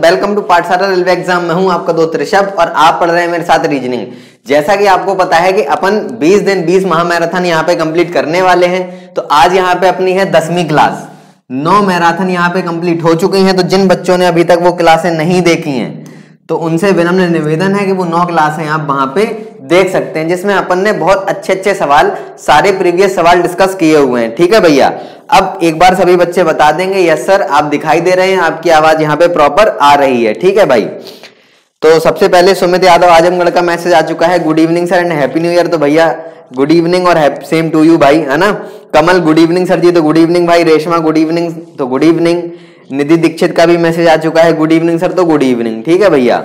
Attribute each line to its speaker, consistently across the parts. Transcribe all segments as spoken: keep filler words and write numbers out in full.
Speaker 1: Welcome to Pathshala railway exam. मैं हूं आपका दोस्त ऋषभ और आप पढ़ रहे हैं मेरे साथ रीजनिंग। जैसा कि आपको पता है कि अपन बीस दिन बीस महामैराथन यहाँ पे कंप्लीट करने वाले हैं, तो आज यहाँ पे अपनी है दसवीं क्लास। नौ मैराथन यहाँ पे कंप्लीट हो चुकी हैं, तो जिन बच्चों ने अभी तक वो क्लासें नहीं देखी हैं तो उनसे विनम्र निवेदन है कि वो नौ क्लासें आप वहां पे देख सकते हैं, जिसमें अपन ने बहुत अच्छे अच्छे सवाल, सारे प्रीवियस सवाल डिस्कस किए हुए हैं। ठीक है भैया, अब एक बार सभी बच्चे बता देंगे यस सर आप दिखाई दे रहे हैं, आपकी आवाज यहाँ पे प्रॉपर आ रही है। ठीक है भाई, तो सबसे पहले सुमित यादव आजमगढ़ का मैसेज आ चुका है, good evening sir and happy new year. तो भैया गुड इवनिंग और सेम टू यू भाई, है ना। Kamal good evening sir ji, तो गुड इवनिंग भाई। रेशमा गुड इवनिंग, तो गुड इवनिंग। निधि दीक्षित का भी मैसेज आ चुका है, गुड इवनिंग सर, तो गुड इवनिंग। ठीक है भैया,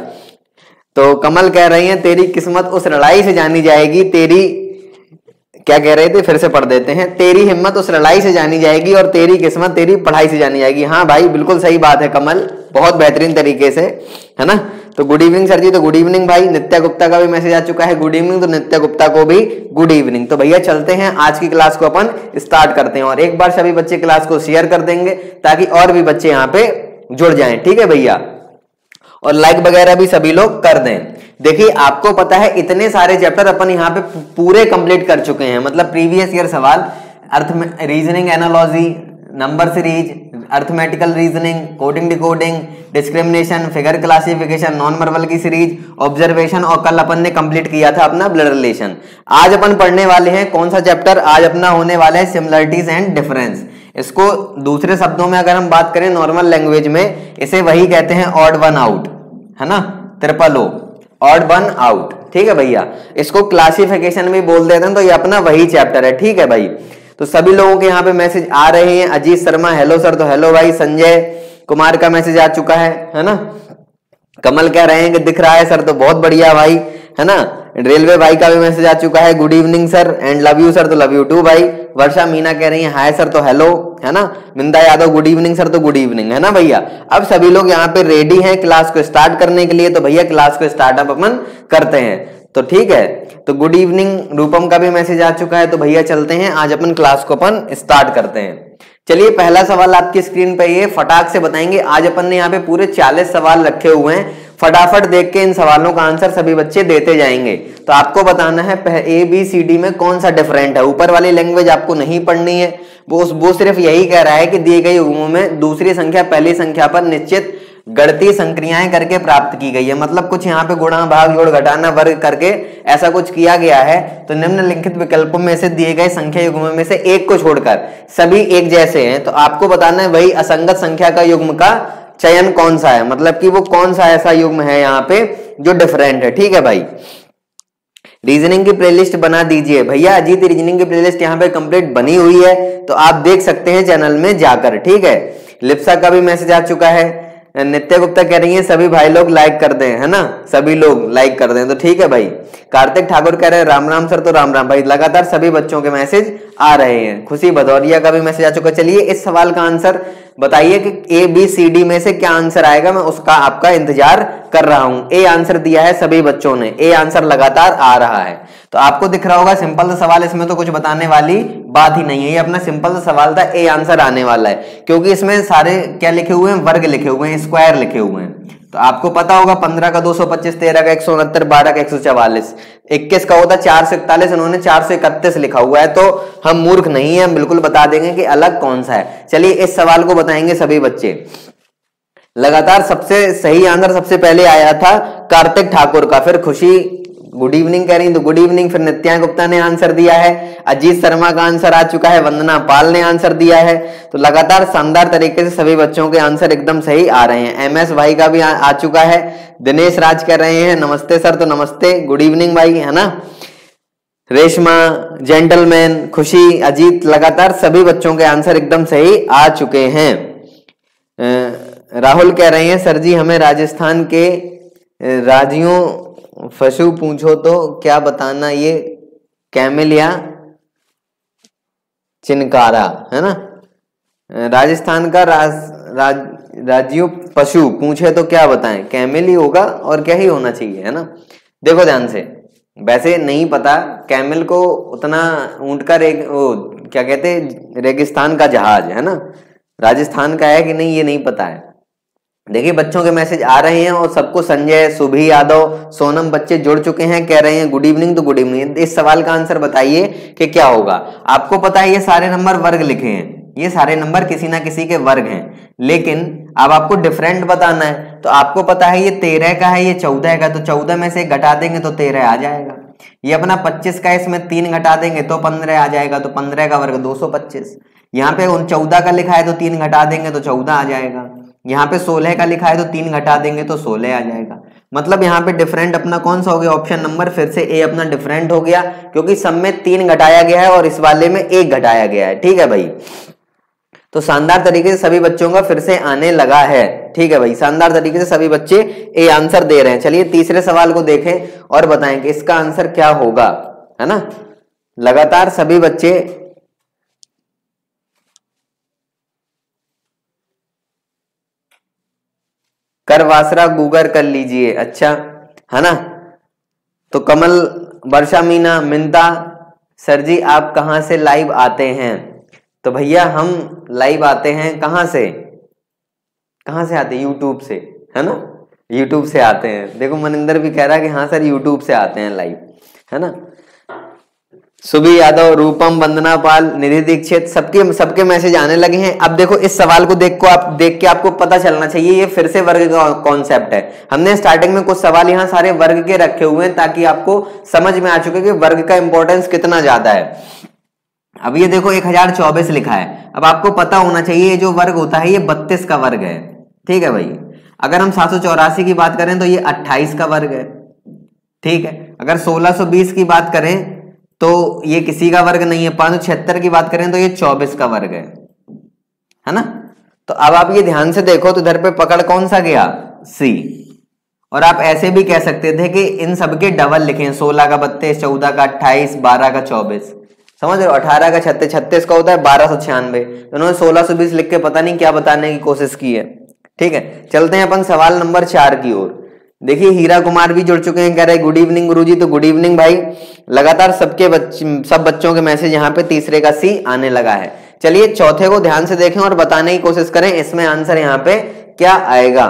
Speaker 1: तो कमल कह रही हैं तेरी किस्मत उस लड़ाई से जानी जाएगी, तेरी क्या कह रहे थे, फिर से पढ़ देते हैं, तेरी हिम्मत उस लड़ाई से जानी जाएगी और तेरी किस्मत तेरी पढ़ाई से जानी जाएगी। हाँ भाई बिल्कुल सही बात है कमल, बहुत बेहतरीन तरीके से, है ना। तो गुड इवनिंग सर जी, तो गुड इवनिंग भाई। नित्या गुप्ता का भी मैसेज आ चुका है गुड इवनिंग, तो नित्या गुप्ता को भी गुड इवनिंग। तो भैया चलते हैं, आज की क्लास को अपन स्टार्ट करते हैं और एक बार सभी बच्चे क्लास को शेयर कर देंगे ताकि और भी बच्चे यहाँ पे जुड़ जाएं। ठीक है भैया, और लाइक वगैरह भी सभी लोग कर दें। देखिए आपको पता है इतने सारे चैप्टर अपन यहाँ पे पूरे कंप्लीट कर चुके हैं, मतलब प्रीवियस ईयर सवाल, अर्थ में reasoning, analogy, number series, arithmetical reasoning, coding decoding, discrimination, figure classification, non verbal की सीरीज, ऑब्जर्वेशन, और कल अपन ने कंप्लीट किया था अपना ब्लड रिलेशन। आज अपन पढ़ने वाले हैं कौन सा चैप्टर, आज अपना होने वाला है सिमिलरिटीज एंड डिफरेंस। इसको दूसरे शब्दों में अगर हम बात करें नॉर्मल लैंग्वेज में, इसे वही कहते हैं ऑड वन आउट, है ना, triple O, odd one out. ठीक है भैया, इसको क्लासिफिकेशन भी बोल देते हैं, तो ये अपना वही चैप्टर है। ठीक है भाई, तो सभी लोगों के यहाँ पे मैसेज आ रहे हैं। अजीत शर्मा हेलो सर, तो हेलो भाई। संजय कुमार का मैसेज आ चुका है है ना। कमल कह रहे हैं कि दिख रहा है सर, तो बहुत बढ़िया भाई, है ना। रेलवे भाई का भी मैसेज आ चुका है, good evening sir and love you sir, तो लव यू टू भाई। वर्षा मीना कह रही है हाय सर, तो हेलो, है ना। Minda Yadav good evening sir, तो गुड इवनिंग, है ना भैया। अब सभी लोग यहाँ पे रेडी हैं क्लास को स्टार्ट करने के लिए, तो भैया क्लास को स्टार्ट अप अपन करते हैं। तो ठीक है, तो गुड इवनिंग रूपम का भी मैसेज आ चुका है, तो भैया चलते हैं, आज अपन क्लास को अपन स्टार्ट करते हैं। चलिए पहला सवाल आपकी स्क्रीन पे ये फटाक से बताएंगे। आज अपन ने यहाँ पे पूरे चालीस सवाल रखे हुए हैं, फटाफट देख के इन सवालों का आंसर सभी बच्चे देते जाएंगे। तो आपको बताना है ए बी सी डी में कौन सा डिफरेंट है। ऊपर वाली लैंग्वेज आपको नहीं पढ़नी है, वो वो सिर्फ यही कह रहा है कि दिए गए युग्मों में दूसरी संख्या पहली संख्या पर निश्चित गणितीय संक्रियाएं करके प्राप्त की गई है। मतलब कुछ यहाँ पे गुणा भाग जोड़ घटाना वर्ग करके ऐसा कुछ किया गया है, तो निम्नलिखित विकल्पों में से दिए गए संख्या युग्मों में से एक को छोड़कर सभी एक जैसे हैं। तो आपको बताना है वही असंगत संख्या का युग्म का चयन कौन सा है, मतलब कि वो कौन सा ऐसा युग्म है यहाँ पे जो डिफरेंट है। ठीक है भाई, रीजनिंग की प्लेलिस्ट बना दीजिए भैया। अजीत रीजनिंग की प्लेलिस्ट यहाँ पे कंप्लीट बनी हुई है, तो आप देख सकते हैं चैनल में जाकर। ठीक है, लिप्सा का भी मैसेज आ चुका है। नित्य गुप्ता कह रही है सभी भाई लोग लाइक कर दें, है ना, सभी लोग लाइक कर दें, तो ठीक है भाई। कार्तिक ठाकुर कह रहे हैं राम राम सर, तो राम राम भाई। लगातार सभी बच्चों के मैसेज आ रहे हैं। खुशी भदौरिया का भी मैसेज आ चुका है। चलिए इस सवाल का आंसर बताइए कि ए बी सी डी में से क्या आंसर आएगा, मैं उसका आपका इंतजार कर रहा हूं। ए आंसर दिया है सभी बच्चों ने, ए आंसर लगातार आ रहा है, तो आपको दिख रहा होगा सिंपल सा सवाल, इसमें तो कुछ बताने वाली बात ही नहीं है। ये अपना सिंपल सा सवाल था, ए आंसर आने वाला है, क्योंकि इसमें सारे क्या लिखे हुए हैं, वर्ग लिखे हुए हैं, स्क्वायर लिखे हुए हैं। तो आपको पता होगा पंद्रह का दो सौ पच्चीस, तेरह का एक सौ उनहत्तर, बारह का एक सौ चवालीस, इक्कीस का होता चार सौ इकतालीस, इन्होंने चार सौ इकतीस लिखा हुआ है। तो हम मूर्ख नहीं है, हम बिल्कुल बता देंगे कि अलग कौन सा है। चलिए इस सवाल को बताएंगे सभी बच्चे। लगातार सबसे सही आंसर सबसे पहले आया था कार्तिक ठाकुर का, फिर खुशी गुड इवनिंग कह रही, तो गुड इवनिंग। फिर नित्या गुप्ता ने आंसर दिया है, अजीत शर्मा का आंसर आ चुका है, वंदना पाल ने आंसर दिया है। तो लगातार शानदार तरीके से सभी बच्चों के आंसर एकदम सही आ रहे हैं। एम एस भाई का भी आ, आ चुका है। दिनेश राज कह रहे हैं नमस्ते सर, तो नमस्ते, गुड इवनिंग भाई, है ना। रेशमा, जेंटलमैन, खुशी, अजीत, लगातार सभी बच्चों के आंसर एकदम सही आ चुके हैं। राहुल कह रहे हैं सर जी हमें राजस्थान के राज्यों पशु पूछो तो क्या बताना, ये कैमल या चिनकारा, है ना। राजस्थान का राज, राज, राज्यों पशु पूछे तो क्या बताएं, कैमल ही होगा और क्या ही होना चाहिए, है ना। देखो ध्यान से, वैसे नहीं पता, कैमल को उतना ऊंट का रेग वो क्या कहते रेगिस्तान का जहाज, है ना, राजस्थान का है कि नहीं ये नहीं पता है। देखिए बच्चों के मैसेज आ रहे हैं और सबको संजय, सुभी यादव, सोनम बच्चे जुड़ चुके हैं, कह रहे हैं गुड इवनिंग। तो गुड इवनिंग। इस सवाल का आंसर बताइए कि क्या होगा। आपको पता है ये सारे नंबर वर्ग लिखे हैं, ये सारे नंबर किसी ना किसी के वर्ग हैं, लेकिन अब आपको डिफरेंट बताना है। तो आपको पता है ये तेरह का है, ये चौदह का, तो चौदह में से घटा देंगे तो तेरह आ जाएगा। ये अपना पच्चीस का, इसमें तीन घटा देंगे तो पंद्रह आ जाएगा, तो पंद्रह का वर्ग दो सौ पच्चीस। यहाँ पे उन चौदह का लिखा है तो तीन घटा देंगे तो चौदह आ जाएगा। यहाँ पे सोलह का लिखा है तो तीन घटा देंगे तो सोलह आ जाएगा। मतलब यहाँ पे डिफरेंट अपना कौन सा हो गया, ऑप्शन नंबर फिर से ए अपना डिफरेंट हो गया, क्योंकि सब में तीन घटाया गया है और इस वाले में एक घटाया गया है। ठीक है भाई, तो शानदार तरीके से सभी बच्चों का फिर से आने लगा है। ठीक है भाई, शानदार तरीके से सभी बच्चे ए आंसर दे रहे हैं। चलिए तीसरे सवाल को देखें और बताएं कि इसका आंसर क्या होगा, है ना। लगातार सभी बच्चे कर वासरा गूगल कर लीजिए। अच्छा, है ना। तो कमल, वर्षा, मीना, मिंता, सर जी आप कहां से लाइव आते हैं। तो भैया हम लाइव आते हैं कहां से, कहां से आते हैं, यूट्यूब से, है ना। यूट्यूब से आते हैं। देखो मनिंदर भी कह रहा है कि हाँ सर यूट्यूब से आते हैं लाइव, है ना। सुबी यादव, रूपम, वंदना पाल, निधि दीक्षित, सबके सबके मैसेज आने लगे हैं। अब देखो इस सवाल को देख को आप देख के आपको पता चलना चाहिए ये फिर से वर्ग का कॉन्सेप्ट है। हमने स्टार्टिंग में कुछ सवाल यहाँ सारे वर्ग के रखे हुए हैं ताकि आपको समझ में आ चुके कि वर्ग का इंपॉर्टेंस कितना ज्यादा है। अब ये देखो एक हजार चौबीस लिखा है। अब आपको पता होना चाहिए ये जो वर्ग होता है ये बत्तीस का वर्ग है। ठीक है भाई, अगर हम सात सौ चौरासी की बात करें तो ये अट्ठाईस का वर्ग है। ठीक है, अगर सोलह सौ बीस की बात करें तो ये किसी का वर्ग नहीं है। पांच सौ छिहत्तर की बात करें तो ये चौबीस का वर्ग है, है ना। तो अब आप ये ध्यान से देखो तो इधर पे पकड़ कौन सा गया, सी। और आप ऐसे भी कह सकते थे कि इन सबके डबल लिखें, सोलह का बत्तीस, चौदह का अट्ठाईस, बारह का चौबीस, समझ रहे हो। अठारह का छत्तीस, छत्तीस का होता है बारह सौ छियानवे। उन्होंने सोलह सौ बीस लिख के पता नहीं क्या बताने की कोशिश की है। ठीक है, चलते हैं अपन सवाल नंबर चार की ओर। देखिए हीरा कुमार भी जुड़ चुके हैं, कह रहे गुड इवनिंग गुरुजी। तो गुड इवनिंग भाई। लगातार सबके बच्चे सब बच्चों के मैसेज यहाँ पे तीसरे का सी आने लगा है। चलिए चौथे को ध्यान से देखें और बताने की कोशिश करें इसमें आंसर यहाँ पे क्या आएगा।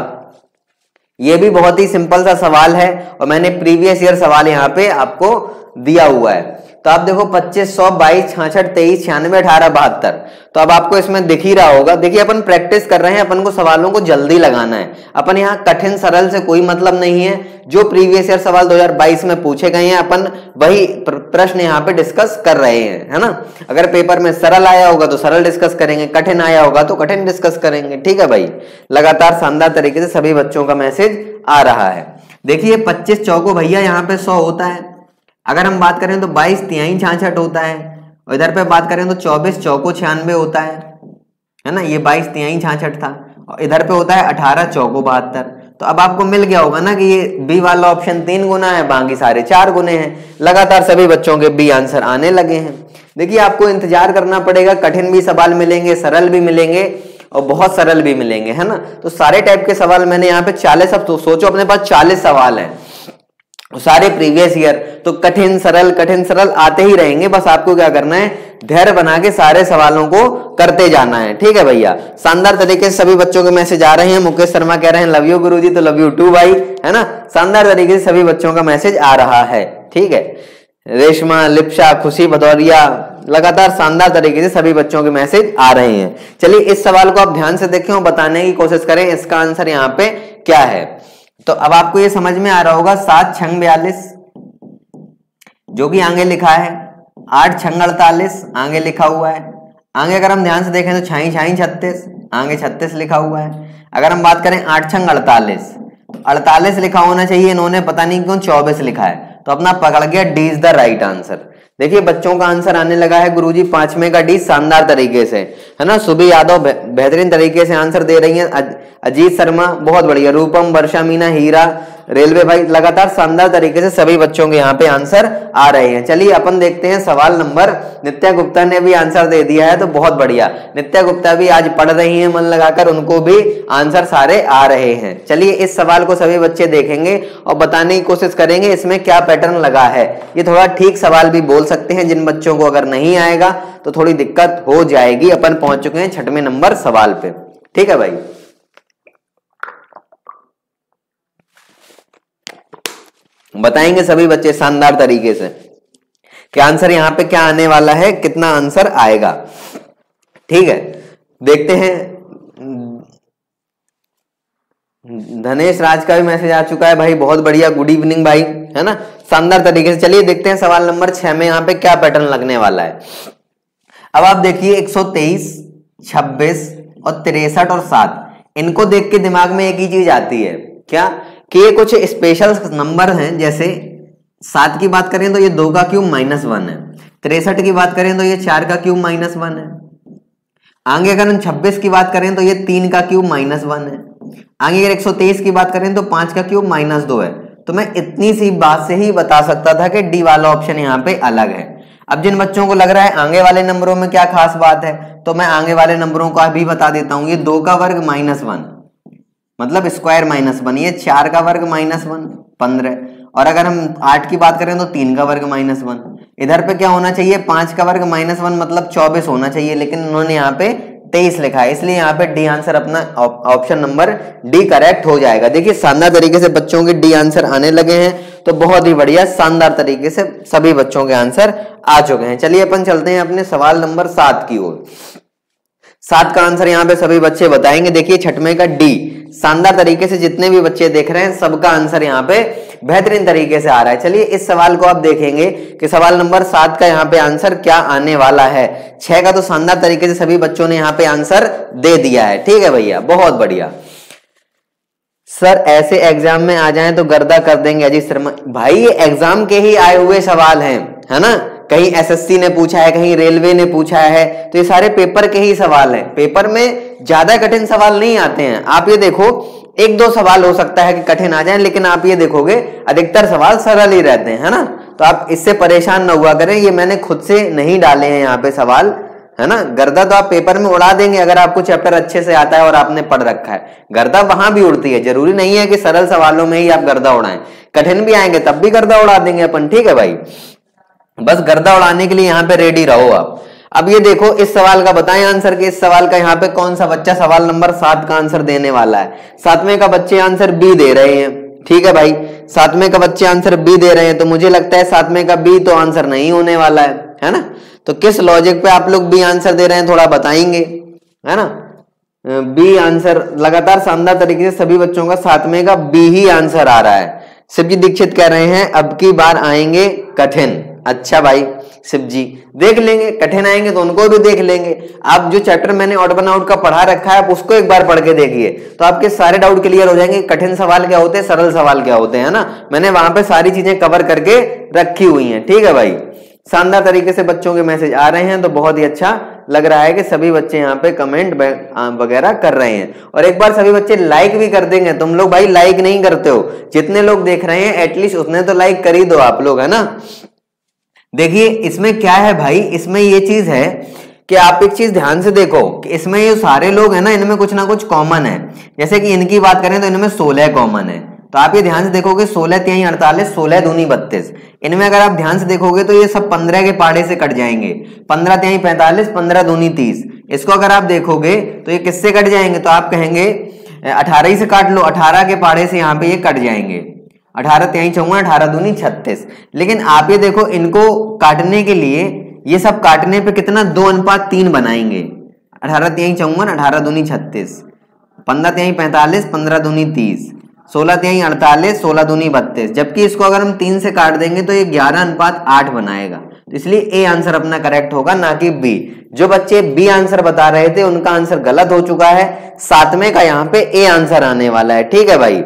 Speaker 1: ये भी बहुत ही सिंपल सा सवाल है और मैंने प्रीवियस ईयर सवाल यहाँ पे आपको दिया हुआ है। तो आप देखो पच्चीस, सौ, बाईस, छियासठ, तेईस, छियानवे, अठारह, बहत्तर। तो अब आपको इसमें दिख ही रहा होगा। देखिए अपन प्रैक्टिस कर रहे हैं, अपन को सवालों को जल्दी लगाना है। अपन यहाँ कठिन सरल से कोई मतलब नहीं है। जो प्रीवियस ईयर सवाल दो हज़ार बाईस में पूछे गए हैं अपन वही प्रश्न यहाँ पे डिस्कस कर रहे हैं, है ना। अगर पेपर में सरल आया होगा तो सरल डिस्कस करेंगे, कठिन आया होगा तो कठिन डिस्कस करेंगे। ठीक है भाई, लगातार शानदार तरीके से सभी बच्चों का मैसेज आ रहा है। देखिए पच्चीस चौको भैया यहाँ पे सौ होता है। अगर हम बात करें तो बाईस तिहाई छियासठ होता है और इधर पे बात करें तो चौबीस चौको छियानवे होता है, है ना। ये बाईस तिहाई छियासठ था और इधर पे होता है अठारह चौको बहत्तर। तो अब आपको मिल गया होगा ना कि ये बी वाला ऑप्शन तीन गुना है, बाकी सारे चार गुने हैं। लगातार सभी बच्चों के बी आंसर आने लगे हैं। देखिए आपको इंतजार करना पड़ेगा, कठिन भी सवाल मिलेंगे, सरल भी मिलेंगे और बहुत सरल भी मिलेंगे, है ना। तो सारे टाइप के सवाल मैंने यहाँ पे चालीस, अब तो सोचो अपने पास चालीस सवाल हैं, सारे प्रीवियस ईयर। तो कठिन सरल कठिन सरल आते ही रहेंगे, बस आपको क्या करना है, धैर्य बना के सारे सवालों को करते जाना है। ठीक है भैया, शानदार तरीके से सभी बच्चों के मैसेज आ रहे हैं। मुकेश शर्मा कह रहे हैं लव यू गुरुजी, तो लव यू टू भाई, है ना। शानदार तरीके से सभी बच्चों का मैसेज आ रहा है। ठीक है, रेशमा, लिप्सा, खुशी भदौरिया, लगातार शानदार तरीके से सभी बच्चों के मैसेज आ रहे हैं। चलिए इस सवाल को आप ध्यान से देखें और बताने की कोशिश करें इसका आंसर यहाँ पे क्या है। तो अब आपको ये समझ में आ रहा होगा, सात छंग बयालीस जो कि आगे लिखा है, आठ छंग अड़तालीस आगे लिखा हुआ है। आगे अगर हम ध्यान से देखें तो छाई छाई छत्तीस, आगे छत्तीस लिखा हुआ है। अगर हम बात करें आठ छंग अड़तालीस, अड़तालीस लिखा होना चाहिए, इन्होंने पता नहीं क्यों चौबीस लिखा है। तो अपना पकड़ गया, D is the right answer. देखिए बच्चों का आंसर आने लगा है गुरुजी, पांचवे का डी, शानदार तरीके से, है ना। सुबी यादव बेहतरीन तरीके से आंसर दे रही हैं। अजीत शर्मा बहुत बढ़िया, रूपम, वर्षा, मीना, हीरा, रेलवे भाई, लगातार शानदार तरीके से सभी बच्चों के यहाँ पे आंसर आ रहे हैं। चलिए अपन देखते हैं सवाल नंबर, नित्या गुप्ता ने भी आंसर दे दिया है, तो बहुत बढ़िया। नित्या गुप्ता भी आज पढ़ रही हैं मन लगाकर, उनको भी आंसर सारे आ रहे हैं। चलिए इस सवाल को सभी बच्चे देखेंगे और बताने की कोशिश करेंगे इसमें क्या पैटर्न लगा है। ये थोड़ा ठीक सवाल भी बोल सकते हैं, जिन बच्चों को अगर नहीं आएगा तो थोड़ी दिक्कत हो जाएगी। अपन पहुंच चुके हैं छठवें नंबर सवाल पे। ठीक है भाई, बताएंगे सभी बच्चे शानदार तरीके से कि आंसर यहाँ पे क्या आने वाला है, कितना आंसर आएगा। ठीक है, देखते हैं। धनेश राज का भी मैसेज आ चुका है भाई, बहुत बढ़िया, गुड इवनिंग भाई, है ना, शानदार तरीके से। चलिए देखते हैं सवाल नंबर छह में यहाँ पे क्या पैटर्न लगने वाला है। अब आप देखिए एक सौ तेईस, छब्बीस और तिरसठ और सात, इनको देख के दिमाग में एक ही चीज आती है क्या, कि ये कुछ स्पेशल नंबर हैं। जैसे सात की बात करें तो ये दो का क्यूब माइनस वन है, तिरसठ की बात करें तो ये चार का क्यूब माइनस वन है, आगे अगर हम छब्बीस की बात करें तो ये तीन का क्यूब माइनस वन है, आगे अगर एक सौ तेईस की बात करें तो पांच का क्यूब माइनस दो है। तो मैं इतनी सी बात से ही बता सकता था कि डी वाला ऑप्शन यहाँ पे अलग है। अब जिन बच्चों को लग रहा है आगे वाले नंबरों में क्या खास बात है, तो मैं आगे वाले नंबरों का भी बता देता हूं। ये दो का वर्ग माइनस वन मतलब स्क्वायर माइनस वन, ये चार का वर्ग माइनस वन पंद्रह, और अगर हम आठ की बात करें तो तीन का वर्ग माइनस वन। इधर पे क्या होना चाहिए, पांच का वर्ग माइनस वन मतलब चौबीस होना चाहिए, लेकिन उन्होंने यहाँ पे तेईस लिखा है, इसलिए यहाँ पे डी आंसर अपना ऑप्शन नंबर डी करेक्ट हो जाएगा। देखिए शानदार तरीके से बच्चों के डी आंसर आने लगे हैं, तो बहुत ही बढ़िया, शानदार तरीके से सभी बच्चों के आंसर आ चुके हैं। चलिए अपन चलते हैं अपने सवाल नंबर सात की ओर। सात का आंसर यहाँ पे सभी बच्चे बताएंगे। देखिए छठवें का डी, शानदार तरीके से जितने भी बच्चे देख रहे हैं सबका आंसर यहाँ पे बेहतरीन तरीके से आ रहा है। चलिए इस सवाल को आप देखेंगे कि सवाल नंबर सात का यहाँ पे आंसर क्या आने वाला है। छह का तो शानदार तरीके से सभी बच्चों ने यहाँ पे आंसर दे दिया है। ठीक है भैया, बहुत बढ़िया। सर ऐसे एग्जाम में आ जाएं तो गर्दा कर देंगे अजीत शर्मा। भाई ये एग्जाम के ही आए हुए सवाल हैं, है ना, कहीं एसएससी ने पूछा है, कहीं रेलवे ने पूछा है, तो ये सारे पेपर के ही सवाल हैं। पेपर में ज्यादा कठिन सवाल नहीं आते हैं। आप ये देखो एक दो सवाल हो सकता है कि कठिन आ जाए, लेकिन आप ये देखोगे अधिकतर सवाल सरल ही रहते हैं, है ना। तो आप इससे परेशान न हुआ करें, ये मैंने खुद से नहीं डाले हैं यहाँ पे सवाल, है ना। गर्दा तो आप पेपर में उड़ा देंगे अगर आपको चैप्टर अच्छे से आता है और आपने पढ़ रखा है। गर्दा वहां भी उड़ती है, जरूरी नहीं है कि सरल सवालों में ही आप गर्दा उड़ाएं, कठिन भी आएंगे तब भी गर्दा उड़ा देंगे अपन। ठीक है भाई, बस गर्दा उड़ाने के लिए यहाँ पे रेडी रहो आप। अब ये देखो इस सवाल का बताएं आंसर के, इस सवाल का यहाँ पे कौन सा बच्चा सवाल नंबर सात का आंसर देने वाला है। सातवें का बच्चे आंसर बी दे रहे हैं। ठीक है भाई, सातवें का बच्चे आंसर बी दे रहे हैं, तो मुझे लगता है सातवें का बी तो आंसर नहीं होने वाला है, है ना। तो किस लॉजिक पे आप लोग बी आंसर दे रहे हैं थोड़ा बताएंगे, है ना। बी आंसर लगातार शानदार तरीके से सभी बच्चों का सातवें का बी ही आंसर आ रहा है। शिवजी दीक्षित कह रहे हैं अब की बार आएंगे कठिन। अच्छा भाई शिव जी, देख लेंगे, कठिन आएंगे तो उनको भी देख लेंगे। आप जो चैप्टर मैंने ऑड वन आउट का पढ़ा रखा है आप उसको एक बार पढ़ के देखिए, तो आपके सारे डाउट क्लियर हो जाएंगे। कठिन सवाल क्या होते हैं, सरल सवाल क्या होते हैं, है ना। मैंने वहां पे सारी चीजें कवर करके रखी हुई हैं। ठीक है भाई, शानदार तरीके से बच्चों के मैसेज आ रहे हैं, तो बहुत ही अच्छा लग रहा है कि सभी बच्चे यहाँ पे कमेंट वगैरह कर रहे हैं। और एक बार सभी बच्चे लाइक भी कर देंगे। तुम लोग भाई लाइक नहीं करते हो, जितने लोग देख रहे हैं एटलीस्ट उतने तो लाइक कर ही दो आप लोग, है ना। देखिए इसमें क्या है भाई, इसमें ये चीज है कि आप एक चीज ध्यान से देखो कि इसमें ये सारे लोग हैं ना, इनमें कुछ ना कुछ कॉमन है। जैसे कि इनकी बात करें तो इनमें सोलह कॉमन है, तो आप ये ध्यान से देखोगे सोलह तिहाई अड़तालीस, सोलह दूनी बत्तीस। इनमें अगर आप ध्यान से देखोगे तो ये सब पंद्रह के पाड़े से कट जाएंगे। पंद्रह तिहाई पैंतालीस, पंद्रह दूनी तीस। इसको अगर आप देखोगे तो ये किससे कट जाएंगे, तो आप कहेंगे अठारह ही से काट लो, अठारह के पाड़े से यहाँ पे ये कट जाएंगे। अठारह तिहाई चौवन, अठारह दूनी छत्तीस। लेकिन आप ये देखो इनको काटने के लिए ये सब काटने पे कितना दो अनुपात तीन बनाएंगे। अठारह तिहाई चौवन, अठारह दूनी छत्तीस, पंद्रह तिहाई पैंतालीस, पंद्रह दूनी तीस, सोलह तिहाई अड़तालीस, सोलह दूनी बत्तीस। जबकि इसको अगर हम तीन से काट देंगे तो ये ग्यारह अनुपात आठ बनाएगा। तो इसलिए ए आंसर अपना करेक्ट होगा, ना कि बी। जो बच्चे बी आंसर बता रहे थे उनका आंसर गलत हो चुका है। सातवें का यहाँ पे ए आंसर आने वाला है। ठीक है भाई,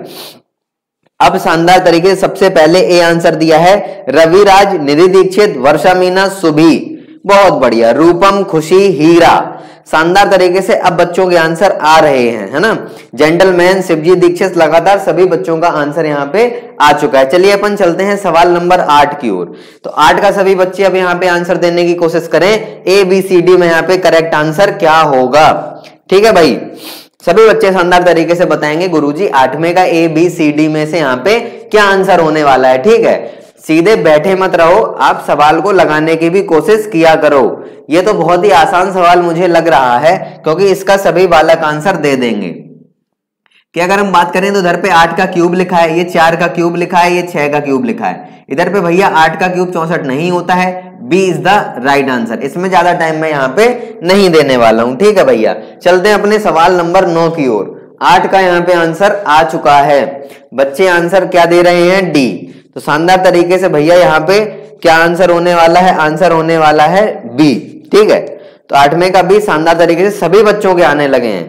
Speaker 1: अब शानदार तरीके से सबसे पहले ए आंसर दिया है रविराज, निधि दीक्षित, वर्षा मीना, सुभी, बहुत बढ़िया, रूपम, खुशी, हीरा। शानदार तरीके से अब बच्चों के आंसर आ रहे हैं, है ना। जेंटलमैन, शिवजी दीक्षित, लगातार सभी बच्चों का आंसर यहाँ पे आ चुका है। चलिए अपन चलते हैं सवाल नंबर आठ की ओर। तो आठ का सभी बच्चे अब यहाँ पे आंसर देने की कोशिश करें। ए बी सी डी में यहाँ पे करेक्ट आंसर क्या होगा। ठीक है भाई, सभी बच्चे शानदार तरीके से बताएंगे गुरुजी आठवें का ए बी सी डी में से यहाँ पे क्या आंसर होने वाला है। ठीक है, सीधे बैठे मत रहो, आप सवाल को लगाने की भी कोशिश किया करो। ये तो बहुत ही आसान सवाल मुझे लग रहा है, क्योंकि इसका सभी बालक आंसर दे देंगे। कि अगर हम बात करें तो इधर पे आठ का क्यूब लिखा है, ये चार का क्यूब लिखा है, ये छह का क्यूब लिखा है। इधर पे भैया आठ का क्यूब चौसठ नहीं होता है, B is the right answer. इसमें ज्यादा टाइम मैं यहाँ पे नहीं देने वाला हूं, ठीक है भैया। चलते हैं अपने सवाल नंबर नौ की ओर। आठ का यहाँ पे आंसर आ चुका है, बच्चे आंसर क्या दे रहे हैं, डी। तो शानदार तरीके से भैया यहाँ पे क्या आंसर होने वाला है, आंसर होने वाला है बी, ठीक है। तो आठवें का बी शानदार तरीके से सभी बच्चों के आने लगे हैं।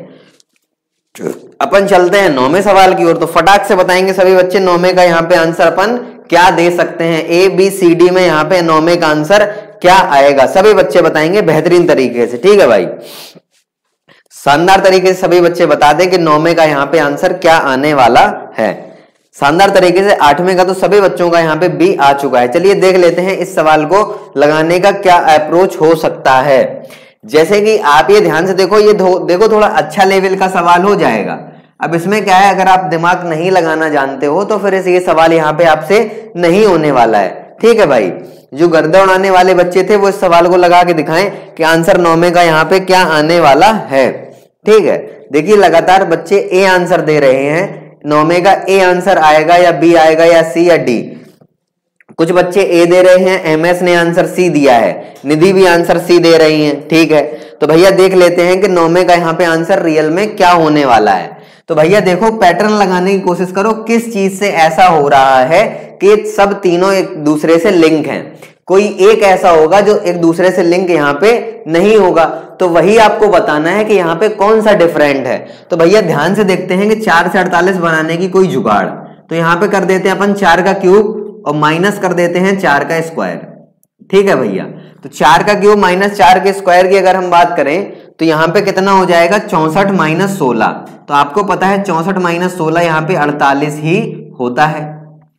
Speaker 1: अपन चलते हैं नौवें सवाल की ओर। तो फटाक से बताएंगे सभी बच्चे नौवें का यहाँ पे आंसर अपन क्या दे सकते हैं। ए बी सी डी में यहाँ पे नौवें का आंसर क्या आएगा, सभी बच्चे बताएंगे बेहतरीन तरीके से, ठीक है भाई। शानदार तरीके से सभी बच्चे बता दें कि नौवें का यहाँ पे आंसर क्या आने वाला है। शानदार तरीके से आठवें का तो सभी बच्चों का यहाँ पे बी आ चुका है। चलिए देख लेते हैं इस सवाल को लगाने का क्या अप्रोच हो सकता है। जैसे कि आप ये ध्यान से देखो, ये देखो थोड़ा अच्छा लेवल का सवाल हो जाएगा। अब इसमें क्या है, अगर आप दिमाग नहीं लगाना जानते हो तो फिर ये सवाल यहाँ पे आपसे नहीं होने वाला है, ठीक है भाई। जो गर्दा उड़ाने वाले बच्चे थे वो इस सवाल को लगा के दिखाएं कि आंसर नौवें का यहाँ पे क्या आने वाला है, ठीक है। देखिए लगातार बच्चे ए आंसर दे रहे हैं, नौवें का ए आंसर आएगा या बी आएगा या सी या डी। कुछ बच्चे ए दे रहे हैं, एमएस ने आंसर सी दिया है, निधि भी आंसर सी दे रही हैं, ठीक है। तो भैया देख लेते हैं कि नौवें का यहाँ पे आंसर रियल में क्या होने वाला है। तो भैया देखो पैटर्न लगाने की कोशिश करो, किस चीज से ऐसा हो रहा है कि सब तीनों एक दूसरे से लिंक हैं। कोई एक ऐसा होगा जो एक दूसरे से लिंक यहाँ पे नहीं होगा, तो वही आपको बताना है कि यहाँ पे कौन सा डिफरेंट है। तो भैया ध्यान से देखते हैं कि चार से अड़तालीस बनाने की कोई जुगाड़। तो यहाँ पे कर देते हैं अपन चार का क्यूब और माइनस कर देते हैं चार का स्क्वायर, ठीक है भैया। तो चार का क्यूब माइनस चार के स्क्वायर की अगर हम बात करें तो यहाँ पे कितना हो जाएगा, चौसठ माइनस सोलह। तो आपको पता है चौसठ माइनस सोलह यहाँ पे अड़तालीस ही होता है,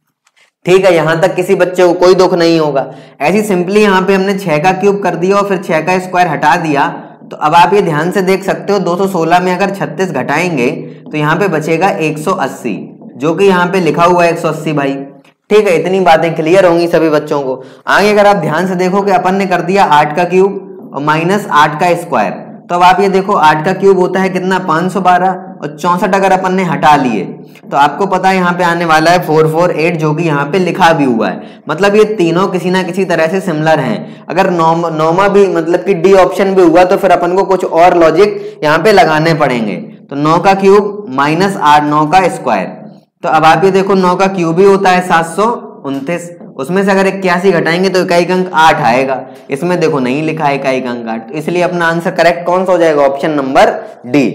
Speaker 1: ठीक है। यहां तक किसी बच्चे को कोई दुख नहीं होगा। ऐसी सिंपली यहाँ पे हमने छह का क्यूब कर दिया और फिर छह का स्क्वायर हटा दिया। तो अब आप ये ध्यान से देख सकते हो दो सौ सोलह में अगर छत्तीस घटाएंगे तो यहाँ पे बचेगा एक सौ अस्सी, जो कि यहाँ पे लिखा हुआ है एक सौ अस्सी भाई, ठीक है। इतनी बातें क्लियर होंगी सभी बच्चों को। आगे अगर आप ध्यान से देखो कि अपन ने कर दिया आठ का क्यूब और माइनस आठ का स्क्वायर। तो अब आप ये देखो आठ का क्यूब होता है कितना, पांच सौ बारह, और चौसठ अगर अपन ने हटा लिए तो आपको पता है यहाँ पे आने वाला है फोर फोर एट, जो कि यहाँ पे लिखा भी हुआ है। मतलब ये तीनों किसी ना किसी तरह से सिमिलर हैं। अगर नौम नौमा भी मतलब कि डी ऑप्शन भी हुआ तो फिर अपन को कुछ और लॉजिक यहाँ पे लगाने पड़ेंगे। तो नौ का क्यूब माइनस आठ, नौ का स्क्वायर। तो अब आप ये देखो नौ का क्यूब ही होता है सात सौ उनतीस, उसमें से अगर इक्यासी घटाएंगे तो इकाई अंक आठ आएगा। इसमें देखो नहीं लिखा है इकाई अंक आठ, तो इसलिए अपना आंसर करेक्ट कौन सा हो जाएगा, ऑप्शन नंबर डी।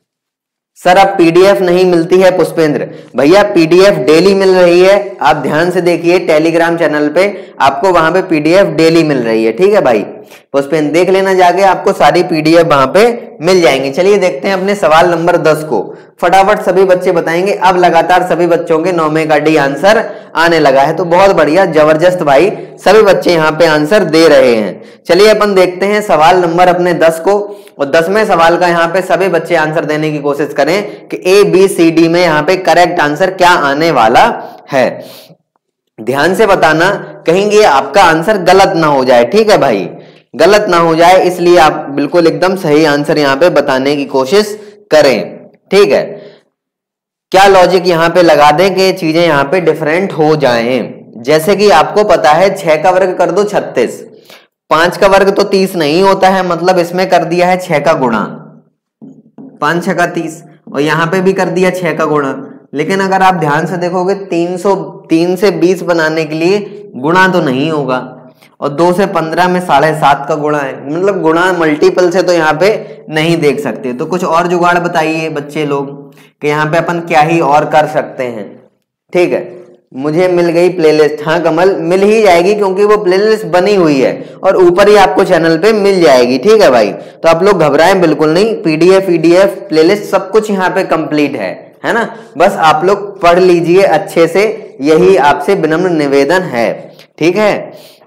Speaker 1: सर अब पीडीएफ नहीं मिलती है पुष्पेंद्र। भैया पीडीएफ डेली मिल रही है, आप ध्यान से देखिए टेलीग्राम चैनल पे आपको वहां पे पीडीएफ डेली मिल रही है, ठीक है भाई। पुष्पेंद्र देख लेना जाके, आपको सारी पीडीएफ वहां पे मिल जाएंगी। चलिए देखते हैं अपने सवाल नंबर दस को। फटाफट सभी बच्चे बताएंगे। अब लगातार सभी बच्चों के नौवें का डी आंसर आने लगा है, तो बहुत बढ़िया, जबरदस्त भाई, सभी बच्चे यहाँ पे आंसर दे रहे हैं। चलिए अपन देखते हैं सवाल नंबर अपने दस को, और दसवें सवाल का यहाँ पे सभी बच्चे आंसर देने की कोशिश करें कि ए बी सी डी में यहाँ पे करेक्ट आंसर क्या आने वाला है। ध्यान से बताना, कहीं ये आपका आंसर गलत ना हो जाए, ठीक है भाई, गलत ना हो जाए, इसलिए आप बिल्कुल एकदम सही आंसर यहाँ पे बताने की कोशिश करें, ठीक है। क्या लॉजिक यहाँ पे लगा दें कि चीजें यहाँ पे डिफरेंट हो जाएं। जैसे कि आपको पता है छह का वर्ग कर दो छत्तीस, पांच का वर्ग तो तीस नहीं होता है, मतलब इसमें कर दिया है छह का गुणा, पांच छह का तीस, और यहाँ पे भी कर दिया छह का गुणा। लेकिन अगर आप ध्यान से देखोगे तीन सौ तीन से बीस बनाने के लिए गुणा तो नहीं होगा, और दो से पंद्रह में साढ़े सात का गुणा है, मतलब गुणा मल्टीपल से तो यहाँ पे नहीं देख सकते। तो कुछ और जुगाड़ बताइए बच्चे लोग कि यहाँ पे अपन क्या ही और कर सकते हैं, ठीक है। मुझे मिल गई प्लेलिस्ट, हाँ कमल मिल ही जाएगी क्योंकि वो प्लेलिस्ट बनी हुई है और ऊपर ही आपको चैनल पे मिल जाएगी, ठीक है भाई। तो आप लोग घबराएं बिल्कुल नहीं, पीडीएफ ईडीएफ प्लेलिस्ट सब कुछ यहाँ पे कंप्लीट है, है ना। बस आप लोग पढ़ लीजिए अच्छे से, यही आपसे विनम्र निवेदन है, ठीक है।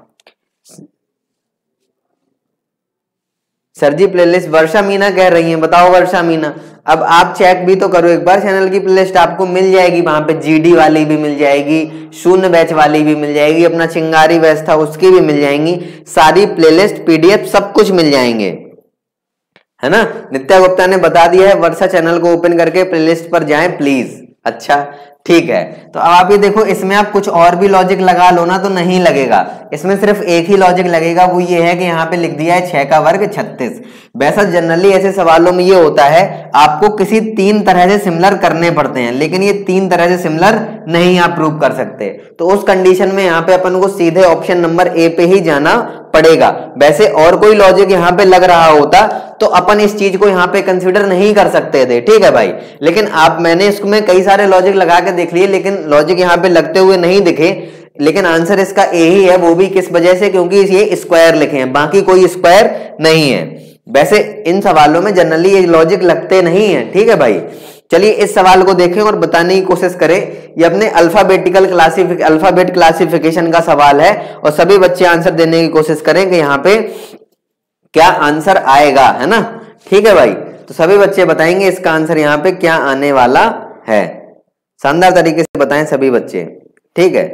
Speaker 1: सर जी प्लेलिस्ट वर्षा मीना कह रही हैं, बताओ वर्षा मीना। अब आप चेक भी तो करो एक बार, चैनल की प्लेलिस्ट आपको मिल जाएगी, वहां पे जीडी वाली भी मिल जाएगी, शून्य बैच वाली भी मिल जाएगी, अपना चिंगारी बैच था उसकी भी मिल जाएंगी, सारी प्लेलिस्ट पीडीएफ सब कुछ मिल जाएंगे, है ना। नित्या गुप्ता ने बता दिया है, वर्षा चैनल को ओपन करके प्लेलिस्ट पर जाएं प्लीज। अच्छा ठीक है, तो अब आप ये देखो, इसमें आप कुछ और भी लॉजिक लगा लो ना तो नहीं लगेगा, इसमें सिर्फ एक ही लॉजिक लगेगा, वो ये है कि यहाँ पे लिख दिया है छह का वर्ग छत्तीस। वैसा जनरली ऐसे सवालों में ये होता है, आपको किसी तीन तरह से सिमिलर करने पड़ते हैं, लेकिन ये तीन तरह से सिमिलर नहीं आप प्रूव कर सकते, तो उस कंडीशन में यहाँ पे अपन को सीधे ऑप्शन नंबर ए पे ही जाना पड़ेगा। वैसे और कोई लॉजिक यहाँ पे लग रहा होता तो अपन इस चीज को यहाँ पे कंसीडर नहीं कर सकते थे, ठीक है भाई। लेकिन आप, मैंने इसमें कई सारे लॉजिक लगा के देख लिए, लेकिन लॉजिक यहाँ पे लगते हुए नहीं दिखे, लेकिन आंसर इसका ए ही है। वो भी किस वजह से, क्योंकि ये स्क्वायर लिखे हैं, बाकी कोई स्क्वायर नहीं है। वैसे इन सवालों में जनरली ये लॉजिक लगते नहीं है, ठीक है भाई। चलिए इस सवाल को देखें और बताने की कोशिश करें। ये अपने अल्फाबेटिकल क्लासिफिक अल्फाबेट क्लासिफिकेशन का सवाल है और सभी बच्चे आंसर देने की कोशिश करें कि यहाँ पे क्या आंसर आएगा, है ना। ठीक है भाई, तो सभी बच्चे बताएंगे इसका आंसर यहाँ पे क्या आने वाला है। शानदार तरीके से बताएं सभी बच्चे, ठीक है।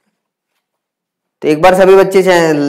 Speaker 1: तो एक बार सभी बच्चे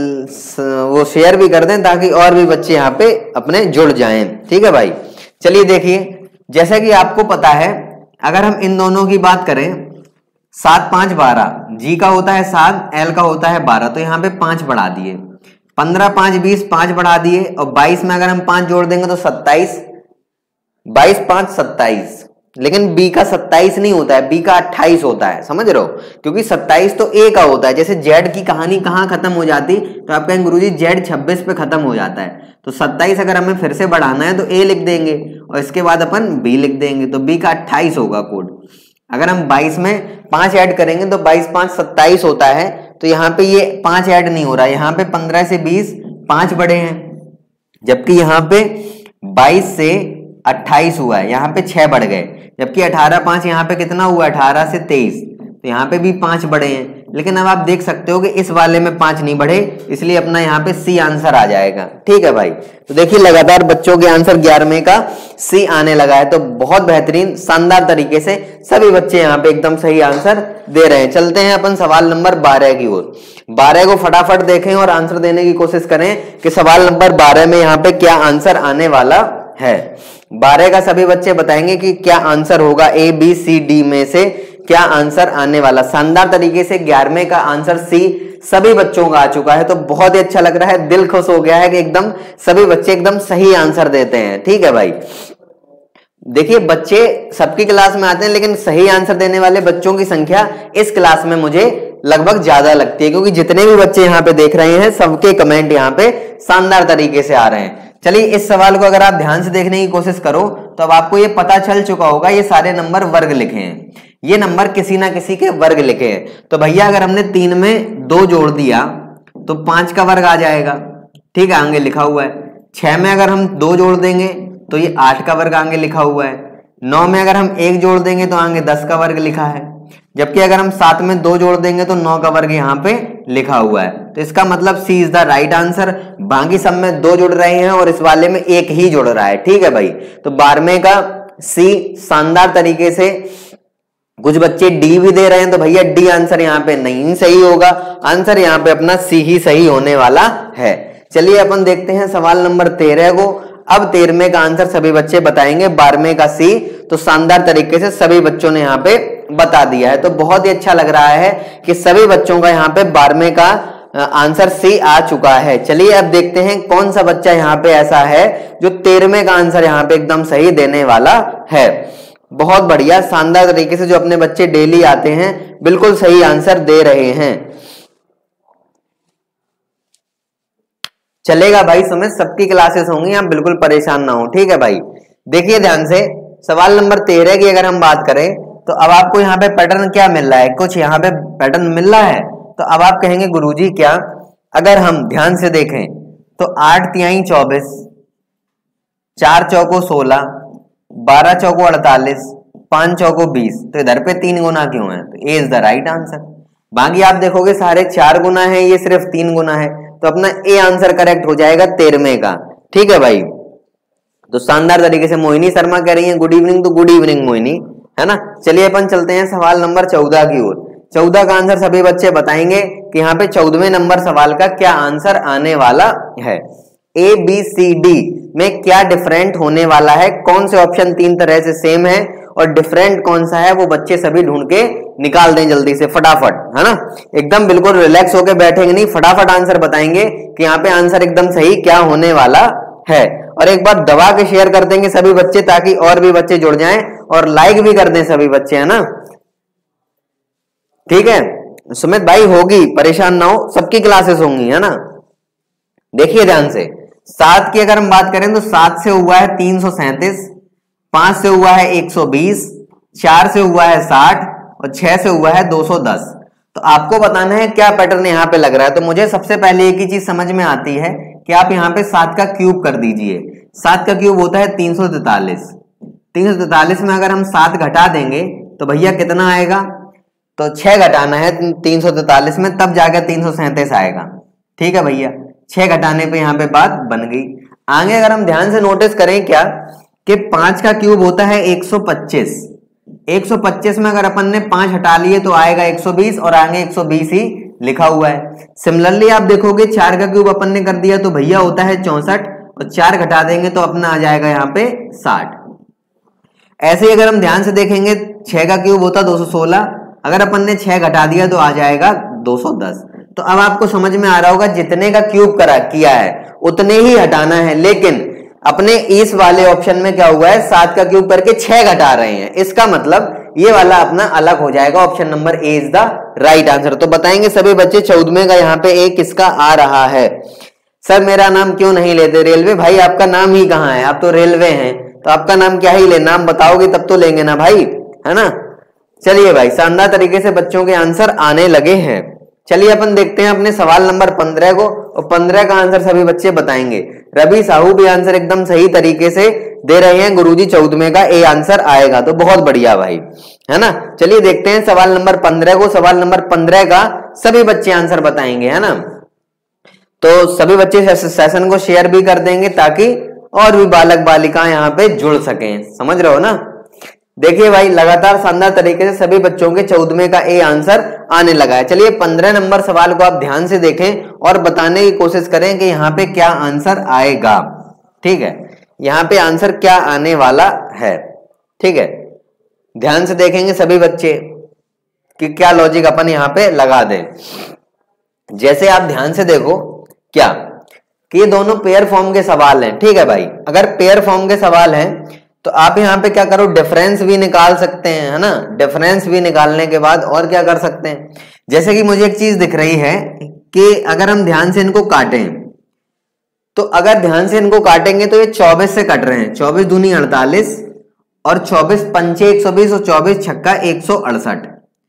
Speaker 1: वो शेयर भी कर दें ताकि और भी बच्चे यहाँ पे अपने जुड़ जाएं, ठीक है भाई। चलिए देखिए, जैसा कि आपको पता है, अगर हम इन दोनों की बात करें, सात पांच बारह, जी का होता है सात, एल का होता है बारह, तो यहाँ पे पांच बढ़ा दिए, पंद्रह पांच बीस, पांच बढ़ा दिए, और बाईस में अगर हम पांच जोड़ देंगे तो सत्ताईस, बाईस पांच सत्ताईस। लेकिन बी का सत्ताईस नहीं होता है, बी का अट्ठाईस होता है, समझ रहे हो, क्योंकि सत्ताईस तो ए का होता है। जैसे जेड की कहानी कहाँ खत्म हो जाती, तो आप कहेंगे गुरुजी जेड छब्बीस पे खत्म हो जाता है, तो सत्ताईस अगर हमें फिर से बढ़ाना है तो ए लिख देंगे और इसके बाद अपन बी लिख देंगे, तो बी का अट्ठाईस होगा कोड। अगर हम बाईस में पांच ऐड करेंगे तो बाईस पांच सत्ताईस होता है, तो यहाँ पे ये पांच ऐड नहीं हो रहा है, यहाँ पे पंद्रह से बीस पांच बड़े हैं, जबकि यहाँ पे बाईस से अट्ठाईस हुआ है, यहाँ पे छह बढ़ गए, जबकि अठारह पांच यहाँ पे कितना हुआ, अठारह से तेईस, तो यहाँ पे भी पांच बढ़े हैं। लेकिन अब आप देख सकते हो कि इस वाले में पांच नहीं बढ़े, इसलिए अपना यहाँ पे सी आंसर आ जाएगा, ठीक है भाई। तो देखिए लगातार बच्चों के आंसर ग्यारहवें का सी आने लगा है, तो बहुत बेहतरीन शानदार तरीके से सभी बच्चे यहाँ पे एकदम सही आंसर दे रहे हैं। चलते हैं अपन सवाल नंबर बारह की ओर। बारह को फटाफट देखें और आंसर देने की कोशिश करें कि सवाल नंबर बारह में यहाँ पे क्या आंसर आने वाला है। बारह का सभी बच्चे बताएंगे कि क्या आंसर होगा, ए बी सी डी में से क्या आंसर आने वाला। शानदार तरीके से ग्यारहवें का आंसर सी सभी बच्चों का आ चुका है, तो बहुत ही अच्छा लग रहा है, दिल खुश हो गया है कि एकदम सभी बच्चे एकदम सही आंसर देते हैं, ठीक है भाई। देखिए बच्चे सबकी क्लास में आते हैं, लेकिन सही आंसर देने वाले बच्चों की संख्या इस क्लास में मुझे लगभग ज्यादा लगती है, क्योंकि जितने भी बच्चे यहाँ पे देख रहे हैं सबके कमेंट यहाँ पे शानदार तरीके से आ रहे हैं। चलिए इस सवाल को अगर आप ध्यान से देखने की कोशिश करो तो अब आपको ये पता चल चुका होगा, ये सारे नंबर वर्ग लिखे हैं, ये नंबर किसी ना किसी के वर्ग लिखे हैं। तो भैया अगर हमने तीन में दो जोड़ दिया तो पांच का वर्ग आ जाएगा, ठीक है, आगे लिखा हुआ है। छह में अगर हम दो जोड़ देंगे तो ये आठ का वर्ग आगे लिखा हुआ है। नौ में अगर हम एक जोड़ देंगे तो आगे दस का वर्ग लिखा है, जबकि अगर हम सात में दो जोड़ देंगे तो नौ का वर्ग यहाँ पे लिखा हुआ है। तो इसका मतलब C is the right answer. बाकी सब में दो जुड़ रहे हैं और इस वाले में एक ही जुड़ रहा है, ठीक है भाई। तो बारहवें का सी शानदार तरीके से, कुछ बच्चे डी भी दे रहे हैं, तो भैया डी आंसर यहाँ पे नहीं सही होगा, आंसर यहाँ पे अपना सी ही सही होने वाला है। चलिए अपन देखते हैं सवाल नंबर तेरह को। अब तेरहवें का आंसर सभी बच्चे बताएंगे, बारहवें का सी तो शानदार तरीके से सभी बच्चों ने यहाँ पे बता दिया है, तो बहुत ही अच्छा लग रहा है कि सभी बच्चों का यहाँ पे बारहवें का आंसर सी आ चुका है। चलिए अब देखते हैं कौन सा बच्चा यहाँ पे ऐसा है जो तेरहवें का आंसर यहाँ पे एकदम सही देने वाला है। बहुत बढ़िया, शानदार तरीके से जो अपने बच्चे डेली आते हैं बिल्कुल सही आंसर दे रहे हैं। चलेगा भाई, समझ सबकी क्लासेस होंगी, आप बिल्कुल परेशान ना हो, ठीक है भाई। देखिए ध्यान से सवाल नंबर तेरह की अगर हम बात करें तो अब आपको यहाँ पे पैटर्न क्या मिल रहा है, कुछ यहाँ पे पैटर्न मिल रहा है। तो अब आप कहेंगे गुरुजी क्या, अगर हम ध्यान से देखें तो आठ तिहाई चौबीस, चार चौको सोलह, बारह चौको अड़तालीस, पांच चौको बीस, तो इधर पे तीन गुना क्यों है, तो A is the right answer. बाकी आप देखोगे सारे चार गुना है, ये सिर्फ तीन गुना है, तो अपना ए आंसर करेक्ट हो जाएगा तेरहवें का, ठीक है भाई। तो शानदार तरीके से मोहिनी शर्मा कह रही है गुड इवनिंग, तो गुड इवनिंग मोहिनी, है ना। चलिए अपन चलते हैं सवाल नंबर चौदह की ओर। चौदह का आंसर सभी बच्चे बताएंगे कि यहाँ पे चौदहवें नंबर सवाल का क्या आंसर आने वाला है। ए बी सी डी में क्या डिफरेंट होने वाला है, कौन से ऑप्शन तीन तरह से सेम है और डिफरेंट कौन सा है, वो बच्चे सभी ढूंढ के निकाल दें जल्दी से फटाफट, है ना। एकदम बिल्कुल रिलैक्स होके बैठेंगे नहीं, फटाफट आंसर बताएंगे कि यहाँ पे आंसर एकदम सही क्या होने वाला है। और एक बार दबा के शेयर कर देंगे सभी बच्चे ताकि और भी बच्चे जुड़ जाएं, और लाइक भी कर दें सभी बच्चे, है ना। ठीक है सुमित भाई, होगी, परेशान ना हो, सबकी क्लासेस होंगी, है ना। देखिए ध्यान से, सात की अगर हम बात करें तो सात से हुआ है तीन सौ सैंतीस, पांच से हुआ है एक सौ बीस, चार से हुआ है साठ और छह से हुआ है दो सौ दस। तो आपको बताना है क्या पैटर्न यहाँ पे लग रहा है। तो मुझे सबसे पहले एक ही चीज समझ में आती है कि आप यहाँ पे सात का क्यूब कर दीजिए। सात का क्यूब होता है तीन सौ तैतालीस। तीन सौ तैतालीस में अगर हम सात घटा देंगे तो भैया कितना आएगा, तो छह घटाना है तीन सौ तैतालीस में, तब जाकर तीन सौ सैंतीस आएगा। ठीक है भैया, छह घटाने पे यहाँ पे बात बन गई। आगे अगर हम ध्यान से नोटिस करें क्या कि पांच का क्यूब होता है एक सौ पच्चीस। एक सौ पच्चीस में अगर अपन ने पांच हटा लिए तो आएगा एक सौ बीस और आगे एक सौ बीस ही लिखा हुआ है। सिमिलरली आप देखोगे चार का क्यूब अपन ने कर दिया तो भैया होता है चौसठ और चार घटा देंगे तो अपना आ जाएगा यहाँ पे साठ। ऐसे ही अगर हम ध्यान से देखेंगे छह का क्यूब होता दो सौ सोलह, अगर अपन ने छह घटा दिया तो आ जाएगा दो सौ दस। तो अब आपको समझ में आ रहा होगा जितने का क्यूब करा किया है उतने ही हटाना है, लेकिन अपने इस वाले ऑप्शन में क्या हुआ है, सात का क्यूब करके छह घटा रहे हैं। इसका मतलब ये वाला अपना अलग हो जाएगा। Option number A is the right answer. तो बताएंगे सभी बच्चे चौदहवें का यहाँ पे ए किसका आ रहा है। सर मेरा नाम क्यों नहीं लेते रेलवे, भाई आपका नाम ही कहाँ है, आप तो रेलवे हैं, तो आपका नाम क्या ही ले, नाम बताओगे तब तो लेंगे ना भाई, है ना। चलिए भाई, शानदार तरीके से बच्चों के आंसर आने लगे हैं। चलिए अपन देखते हैं अपने सवाल नंबर पंद्रह को, और पंद्रह का आंसर सभी बच्चे बताएंगे। रवि साहू भी आंसर एकदम सही तरीके से दे रहे हैं, गुरुजी चौदहवें का ए आंसर आएगा, तो बहुत बढ़िया भाई, है ना। चलिए देखते हैं सवाल नंबर पंद्रह को। सवाल नंबर पंद्रह का सभी बच्चे आंसर बताएंगे, है ना। तो सभी बच्चे सेशन को शेयर भी कर देंगे ताकि और भी बालक बालिकाएं यहाँ पे जुड़ सकें, समझ रहे हो ना। देखिए भाई, लगातार शानदार तरीके से सभी बच्चों के चौदहवें का ए आंसर आने लगा है। चलिए पंद्रह नंबर सवाल को आप ध्यान से देखें और बताने की कोशिश करें कि यहाँ पे क्या आंसर आएगा। ठीक है, यहाँ पे आंसर क्या आने वाला है। ठीक है, ध्यान से देखेंगे सभी बच्चे कि क्या लॉजिक अपन यहाँ पे लगा दें। जैसे आप ध्यान से देखो क्या कि ये दोनों पेयर फॉर्म के सवाल हैं। ठीक है भाई, अगर पेयर फॉर्म के सवाल हैं तो आप यहाँ पे क्या करो, डिफरेंस भी निकाल सकते हैं, है ना। डिफरेंस भी निकालने के बाद और क्या कर सकते हैं, जैसे कि मुझे एक चीज दिख रही है कि अगर हम ध्यान से इनको काटें तो अगर ध्यान से इनको काटेंगे तो ये चौबीस से कट रहे हैं, चौबीस दूनी अड़तालीस और चौबीस पंचे एक सौ बीस और चौबीस छक्का एक सौ अड़सठ।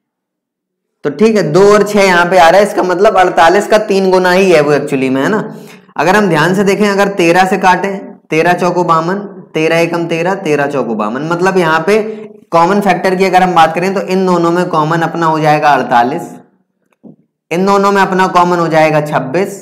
Speaker 1: तो ठीक है, दो और छह यहाँ पे आ रहा है, इसका मतलब अड़तालीस का तीन गुना ही है वो एक्चुअली में, है ना। अगर हम ध्यान से देखें, अगर तेरह से काटें, तेरह चौको बावन, तेरह एकम तेरह, तेरह चौको बावन, मतलब यहाँ पे कॉमन फैक्टर की अगर हम बात करें तो इन दोनों में कॉमन अपना हो जाएगा अड़तालीस, इन दोनों में अपना कॉमन हो जाएगा छब्बीस।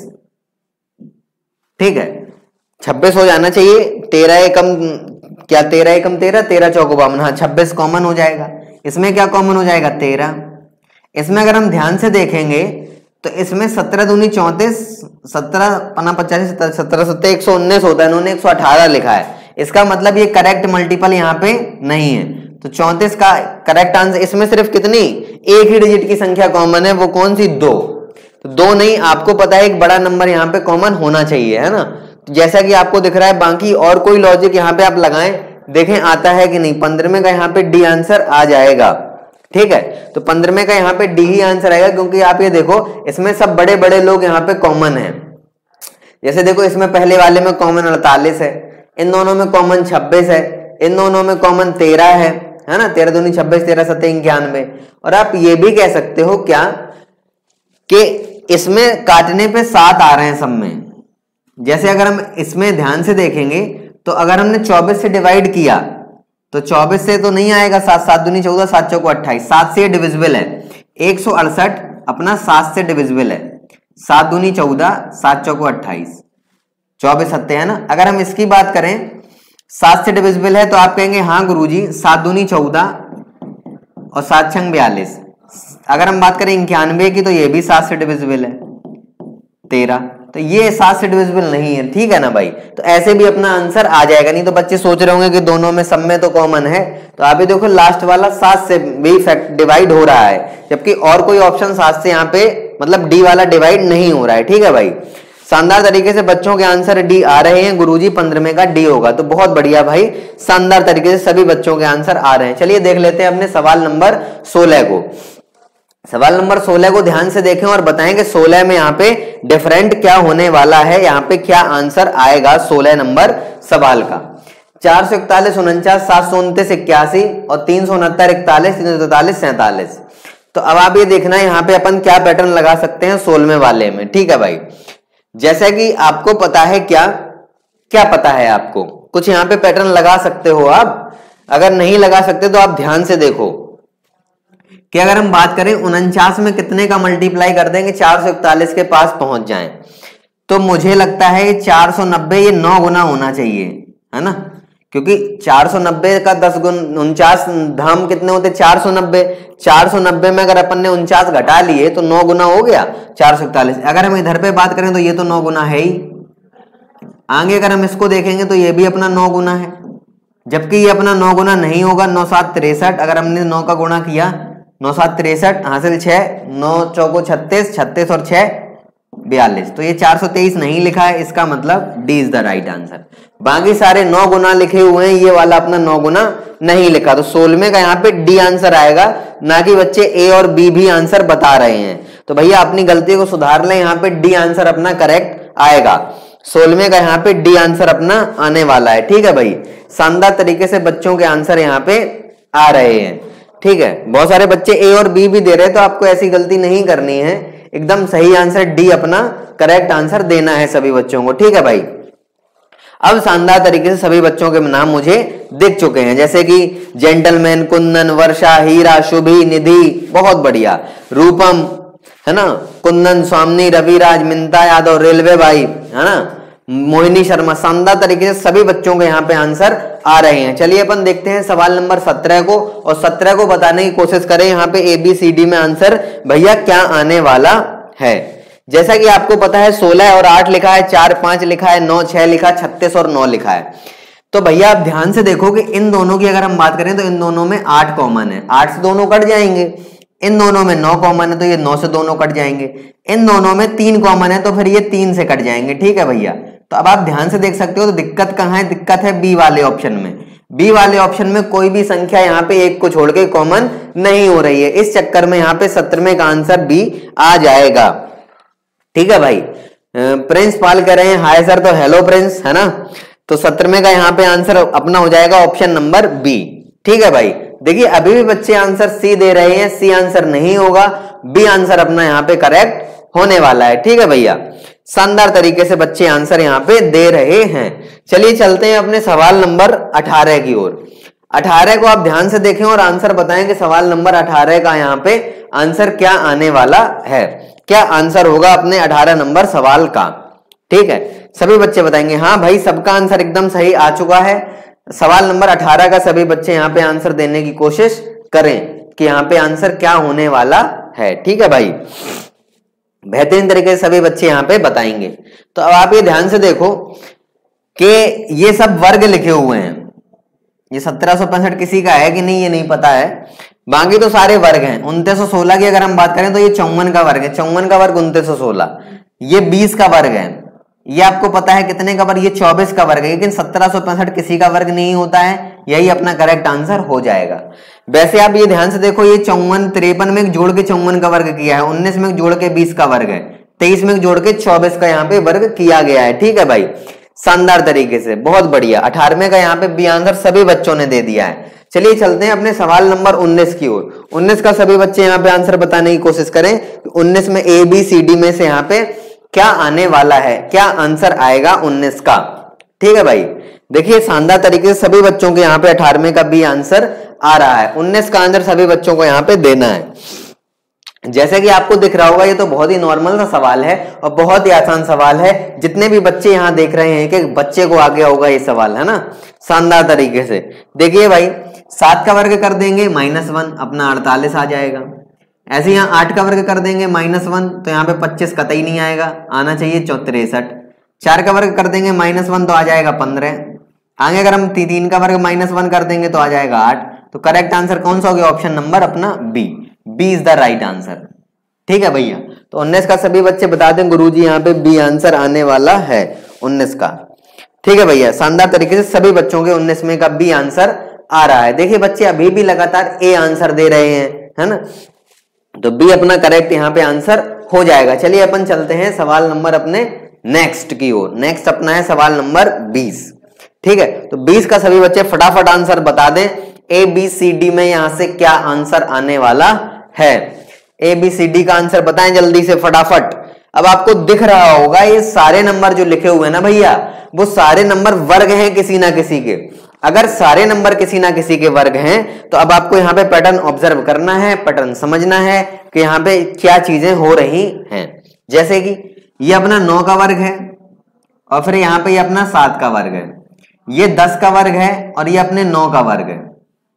Speaker 1: ठीक है, छब्बीस हो जाना चाहिए। तेरह एकम क्या, तेरह एकम तेरह, तेरह चौको बावन, हाँ छब्बीस कॉमन हो जाएगा। इसमें क्या कॉमन हो जाएगा, तेरह। इसमें अगर हम ध्यान से देखेंगे तो इसमें सत्रह दूनी चौंतीस, सत्रह पन्ना पचासी, सत्रह सत्तर एक सौ उन्नीस होता है, इन्होंने एक सौ अठारह लिखा है। इसका मतलब ये करेक्ट मल्टीपल यहाँ पे नहीं है। तो चौंतीस का करेक्ट आंसर, इसमें सिर्फ कितनी, एक ही डिजिट की संख्या कॉमन है, वो कौन सी, दो। तो दो नहीं, आपको पता है एक बड़ा नंबर यहाँ पे कॉमन होना चाहिए, है ना। तो जैसा कि आपको दिख रहा है, बाकी और कोई लॉजिक यहाँ पे आप लगाएं, देखें आता है कि नहीं। पंद्रहवें का यहाँ पे डी आंसर आ जाएगा। ठीक है, तो पंद्रहवें का यहाँ पे डी ही आंसर आएगा, क्योंकि आप ये देखो इसमें सब बड़े बड़े लोग यहाँ पे कॉमन है। जैसे देखो इसमें पहले वाले में कॉमन अड़तालीस है, इन दोनों में कॉमन छब्बीस है, इन दोनों में कॉमन तेरह है, है ना। तेरह दूनी छब्बीस, तेरह सत्ते इक्यानवे। और आप ये भी कह सकते हो क्या कि इसमें काटने पे सात आ रहे हैं सब में। जैसे अगर हम इसमें ध्यान से देखेंगे तो अगर हमने चौबीस से डिवाइड किया तो चौबीस से तो नहीं आएगा, सात सात दूनी चौदह, सात चौको अट्ठाईस, सात से डिविजिबल है। एक सौ अड़सठ अपना सात से डिविजिबल है, सात दूनी चौदह, सात चौको अट्ठाईस, चौबीस सत्ते, है ना। अगर हम इसकी बात करें सात से डिविजिबल है तो आप कहेंगे हाँ गुरुजी, सात दूनी चौदह और सात छंग बयालीस। अगर हम बात करें इक्यानवे की तो ये भी सात से डिविजिबल है, तेरह। तो ये सात से डिविजिबल नहीं है, ठीक है ना भाई। तो ऐसे भी अपना आंसर आ जाएगा। नहीं तो बच्चे सोच रहे होंगे कि दोनों में सब में तो कॉमन है, तो आप ये देखो लास्ट वाला सात से भी फैक्ट डिवाइड हो रहा है, जबकि और कोई ऑप्शन सात से यहाँ पे मतलब डी वाला डिवाइड नहीं हो रहा है, ठीक है भाई। शानदार तरीके से बच्चों के आंसर डी आ रहे हैं। गुरुजी पंद्रहवें का डी होगा, तो बहुत बढ़िया भाई, शानदार तरीके से सभी बच्चों के आंसर आ रहे हैं। चलिए देख लेते हैं अपने सवाल नंबर सोलह को। सवाल नंबर सोलह को ध्यान से देखें और बताएं कि सोलह में यहाँ पे डिफरेंट क्या होने वाला है, यहाँ पे क्या आंसर आएगा सोलह नंबर सवाल का। चार सौ इकतालीस उनचास सात सौ उनतीस इक्यासी और तीन सौ उनहत्तर इकतालीस तीन सौ तैतालीस सैंतालीस। तो अब आप ये देखना है यहाँ पे अपन क्या पैटर्न लगा सकते हैं सोलहवें वाले में, ठीक है भाई। जैसा कि आपको पता है, क्या क्या पता है आपको, कुछ यहाँ पे पैटर्न लगा सकते हो आप। अगर नहीं लगा सकते तो आप ध्यान से देखो कि अगर हम बात करें उनचास में कितने का मल्टीप्लाई कर देंगे चार सौ इकतालीस के पास पहुंच जाएं, तो मुझे लगता है चार सौ नब्बे ये नौ गुना होना चाहिए, है ना, क्योंकि चार सौ नब्बे का दस गुण उनचास धाम कितने होते, चार सौ नब्बे। चार सौ नब्बे में अगर अपन ने उनचास घटा लिए तो नौ गुना हो गया चार सौ इकतालीस। अगर हम इधर पे बात करें तो ये तो नौ गुना है ही। आगे अगर हम इसको देखेंगे तो ये भी अपना नौ गुना है, जबकि ये अपना नौ गुना नहीं होगा। नौ सात तिरसठ, अगर हमने नौ का गुणा किया, नौ सात तिरसठ, हासिल छह, नौ चौको छत्तीस, छत्तीस और छह बयालीस, तो ये चार सौ तेईस नहीं लिखा है, इसका मतलब D is the right answer. बाकी सारे नौ गुना लिखे हुए हैं, ये वाला अपना नौ गुना नहीं लिखा, तो सोलहवें का यहाँ पे डी आंसर आएगा, ना कि बच्चे ए और बी भी आंसर बता रहे हैं। तो भैया अपनी गलती को सुधार लें, यहाँ पे डी आंसर अपना करेक्ट आएगा। सोलहवें का यहाँ पे डी आंसर अपना आने वाला है, ठीक है भाई। शानदार तरीके से बच्चों के आंसर यहाँ पे आ रहे हैं, ठीक है। बहुत सारे बच्चे ए और बी भी दे रहे हैं, तो आपको ऐसी गलती नहीं करनी है, एकदम सही आंसर डी अपना करेक्ट आंसर देना है सभी बच्चों को, ठीक है भाई। अब शानदार तरीके से सभी बच्चों के नाम मुझे दिख चुके हैं, जैसे कि जेंटलमैन, कुंदन, वर्षा, हीरा, शुभी, निधि, बहुत बढ़िया, रूपम, है ना, कुंदन, स्वामी, रविराज, मिंता यादव, रेलवे भाई, है ना, मोहिनी शर्मा। शानदार तरीके से सभी बच्चों के यहाँ पे आंसर आ रहे हैं। चलिए अपन देखते हैं सवाल नंबर सत्रह को, और सत्रह को बताने की कोशिश करें यहाँ पे ए बी सी डी में आंसर भैया क्या आने वाला है। जैसा कि आपको पता है सोलह और आठ लिखा है, चार पांच लिखा है, नौ छह लिखा है, छत्तीस और नौ लिखा है। तो भैया आप ध्यान से देखो कि इन दोनों की अगर हम बात करें तो इन दोनों में आठ कॉमन है, आठ से दोनों कट जाएंगे। इन दोनों में नौ कॉमन है तो ये नौ से दोनों कट जाएंगे। इन दोनों में तीन कॉमन है तो फिर ये तीन से कट जाएंगे, ठीक है भैया। तो अब आप ध्यान से देख सकते हो, तो दिक्कत कहाँ है, दिक्कत है बी वाले ऑप्शन में। बी वाले ऑप्शन में कोई भी संख्या यहाँ पे एक को छोड़ के कॉमन नहीं हो रही है, इस चक्कर में यहाँ पे सत्रहवें का आंसर बी आ जाएगा, ठीक है भाई। प्रिंस पाल कह रहे हैं हाय सर, तो हेलो प्रिंस, है ना। तो सत्रहवें का यहाँ पे आंसर अपना हो जाएगा ऑप्शन नंबर बी, ठीक है भाई। देखिए अभी भी बच्चे आंसर सी दे रहे हैं, सी आंसर नहीं होगा, बी आंसर अपना यहाँ पे करेक्ट होने वाला है, ठीक है भैया। शानदार तरीके से बच्चे आंसर यहाँ पे दे रहे हैं। चलिए चलते हैं अपने सवाल नंबर अठारह की ओर। अठारह को आप ध्यान से देखें और आंसर बताएं कि सवाल नंबर अठारह का यहाँ पे आंसर क्या आने वाला है, क्या आंसर होगा अपने अठारह नंबर सवाल का, ठीक है। सभी बच्चे बताएंगे हाँ भाई, सबका आंसर एकदम सही आ चुका है। सवाल नंबर अठारह का सभी बच्चे यहाँ पे आंसर देने की कोशिश करें कि यहाँ पे आंसर क्या होने वाला है, ठीक है भाई। बेहतरीन तरीके से सभी बच्चे यहाँ पे बताएंगे। तो अब आप ये ध्यान से देखो कि ये सब वर्ग लिखे हुए हैं, ये सत्रह सौ पैंसठ किसी का है कि नहीं ये नहीं पता है, बाकी तो सारे वर्ग हैं। उनतीस सौ सोलह की अगर हम बात करें तो ये चौवन का वर्ग है, चौवन का वर्ग उनतीस सौ सोलह, ये बीस का वर्ग है, ये आपको पता है कितने का वर्ग, ये चौबीस का वर्ग है, लेकिन सत्रह सौ पैंसठ किसी का वर्ग नहीं होता है, यही अपना करेक्ट आंसर हो जाएगा। वैसे आप ये ध्यान से देखो, ये चौवन तिरपन में जोड़ के चौवन का वर्ग किया है, उन्नीस में जोड़ के बीस का वर्ग है, तेईस में जोड़ के चौबीस का यहाँ पे वर्ग किया गया है, ठीक है भाई। शानदार तरीके से, बहुत बढ़िया। अठारहवें का यहाँ पे बी आंसर सभी बच्चों ने दे दिया है। चलिए चलते हैं अपने सवाल नंबर उन्नीस की ओर। उन्नीस का सभी बच्चे यहाँ पे आंसर बताने की कोशिश करें। उन्नीस में ए बी सी डी में से यहाँ पे क्या आने वाला है, क्या आंसर आएगा उन्नीस का, ठीक है भाई। देखिए शानदार तरीके से सभी बच्चों के यहाँ पे अठारहवें का बी आंसर आ रहा है, उन्नीस का आंसर सभी बच्चों को यहाँ पे देना है। जैसे कि आपको दिख रहा होगा, ये तो बहुत ही नॉर्मल सा सवाल है और बहुत ही आसान सवाल है। जितने भी बच्चे यहाँ देख रहे हैं कि बच्चे को आ गया होगा ये सवाल, है ना, शानदार तरीके से। देखिए भाई, सात का वर्ग कर देंगे माइनस वन, अपना अड़तालीस आ जाएगा। ऐसे यहाँ आठ का वर्ग कर देंगे माइनस वन, तो यहाँ पे पच्चीस कतई नहीं आएगा, आना चाहिए चौतिरसठ। चार का वर्ग कर देंगे माइनस वन तो आ जाएगा पंद्रह। आगे अगर हम ती, तीन का वर्ग माइनस वन कर देंगे तो आ जाएगा आठ। तो करेक्ट आंसर कौन सा हो गया? ऑप्शन नंबर अपना B, B is the right answer. ठीक है भैया, तो उन्नीस का सभी बच्चे बता दें गुरुजी यहाँ पे बी आंसर आने वाला है उन्नीस का। ठीक है भैया, शानदार तरीके से सभी बच्चों के उन्नीस में का बी आंसर आ रहा है। देखिए बच्चे अभी भी लगातार ए आंसर दे रहे हैं, है ना, तो बी अपना करेक्ट यहाँ पे आंसर हो जाएगा। चलिए अपन चलते हैं सवाल नंबर अपने नेक्स्ट की ओर। नेक्स्ट अपना है सवाल नंबर बीस। ठीक है, तो बीस का सभी बच्चे फटाफट आंसर बता दें। ए बी सी डी में यहां से क्या आंसर आने वाला है? ए बी सी डी का आंसर बताएं जल्दी से फटाफट। अब आपको दिख रहा होगा ये सारे नंबर जो लिखे हुए हैं ना भैया, वो सारे नंबर वर्ग हैं किसी ना किसी के। अगर सारे नंबर किसी ना किसी के वर्ग हैं तो अब आपको यहाँ पे पैटर्न ऑब्जर्व करना है, पैटर्न समझना है कि यहाँ पे क्या चीजें हो रही हैं। जैसे कि ये अपना नौ का वर्ग है और फिर यहाँ पे ये अपना सात का वर्ग है, ये दस का वर्ग है और ये अपने नौ का वर्ग है,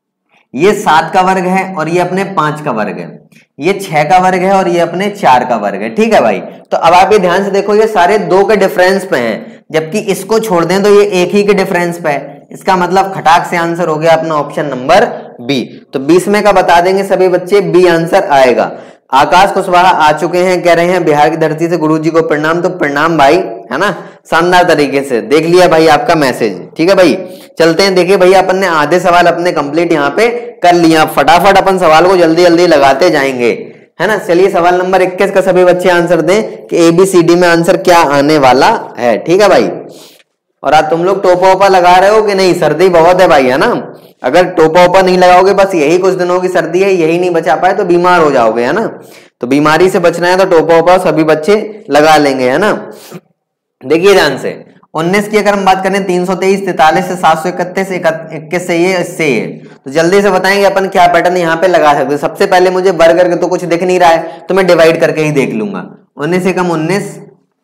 Speaker 1: ये सात का वर्ग है और ये अपने पांच का वर्ग है, ये छह का वर्ग है और ये अपने चार का वर्ग है। ठीक है भाई, तो अब आप ये ध्यान से देखो, ये सारे दो के डिफरेंस पे हैं, जबकि इसको छोड़ दें तो ये एक ही के डिफरेंस पे है। इसका मतलब खटाक से आंसर हो गया अपना ऑप्शन नंबर बी। तो बीस में का बता देंगे सभी बच्चे, बी आंसर आएगा। आकाश कुशवाहा आ चुके हैं, कह रहे हैं बिहार की धरती से गुरुजी को प्रणाम। तो प्रणाम भाई, है ना, शानदार तरीके से देख लिया भाई आपका मैसेज। ठीक है भाई, चलते हैं। देखिए भैया अपन ने आधे सवाल अपने कंप्लीट यहाँ पे कर लिया, फटाफट अपन सवाल को जल्दी जल्दी लगाते जाएंगे, है ना। चलिए सवाल नंबर इक्कीस का सभी बच्चे आंसर दें कि एबीसीडी में आंसर क्या आने वाला है। ठीक है भाई, और आज तुम लोग टोपा ओपा लगा रहे हो कि नहीं? सर्दी बहुत है भाई, है ना। अगर टोपा ओपा नहीं लगाओगे, बस यही कुछ दिनों की सर्दी है, यही नहीं बचा पाए तो बीमार हो जाओगे, है ना। तो बीमारी से बचना है तो टोपा ओपा सभी बच्चे लगा लेंगे, है ना। देखिए ध्यान से, उन्नीस की अगर हम बात करें, तीन सौ तेईस, तैतालीस से सात सौ इकतीस, इक्कीस से ये, इससे ये, तो जल्दी से बताएंगे अपन क्या पैटर्न यहाँ पे लगा सकते हैं। सबसे पहले मुझे वर्ग करके तो कुछ दिख नहीं रहा है, तो मैं डिवाइड करके ही देख लूंगा। उन्नीस से कम उन्नीस,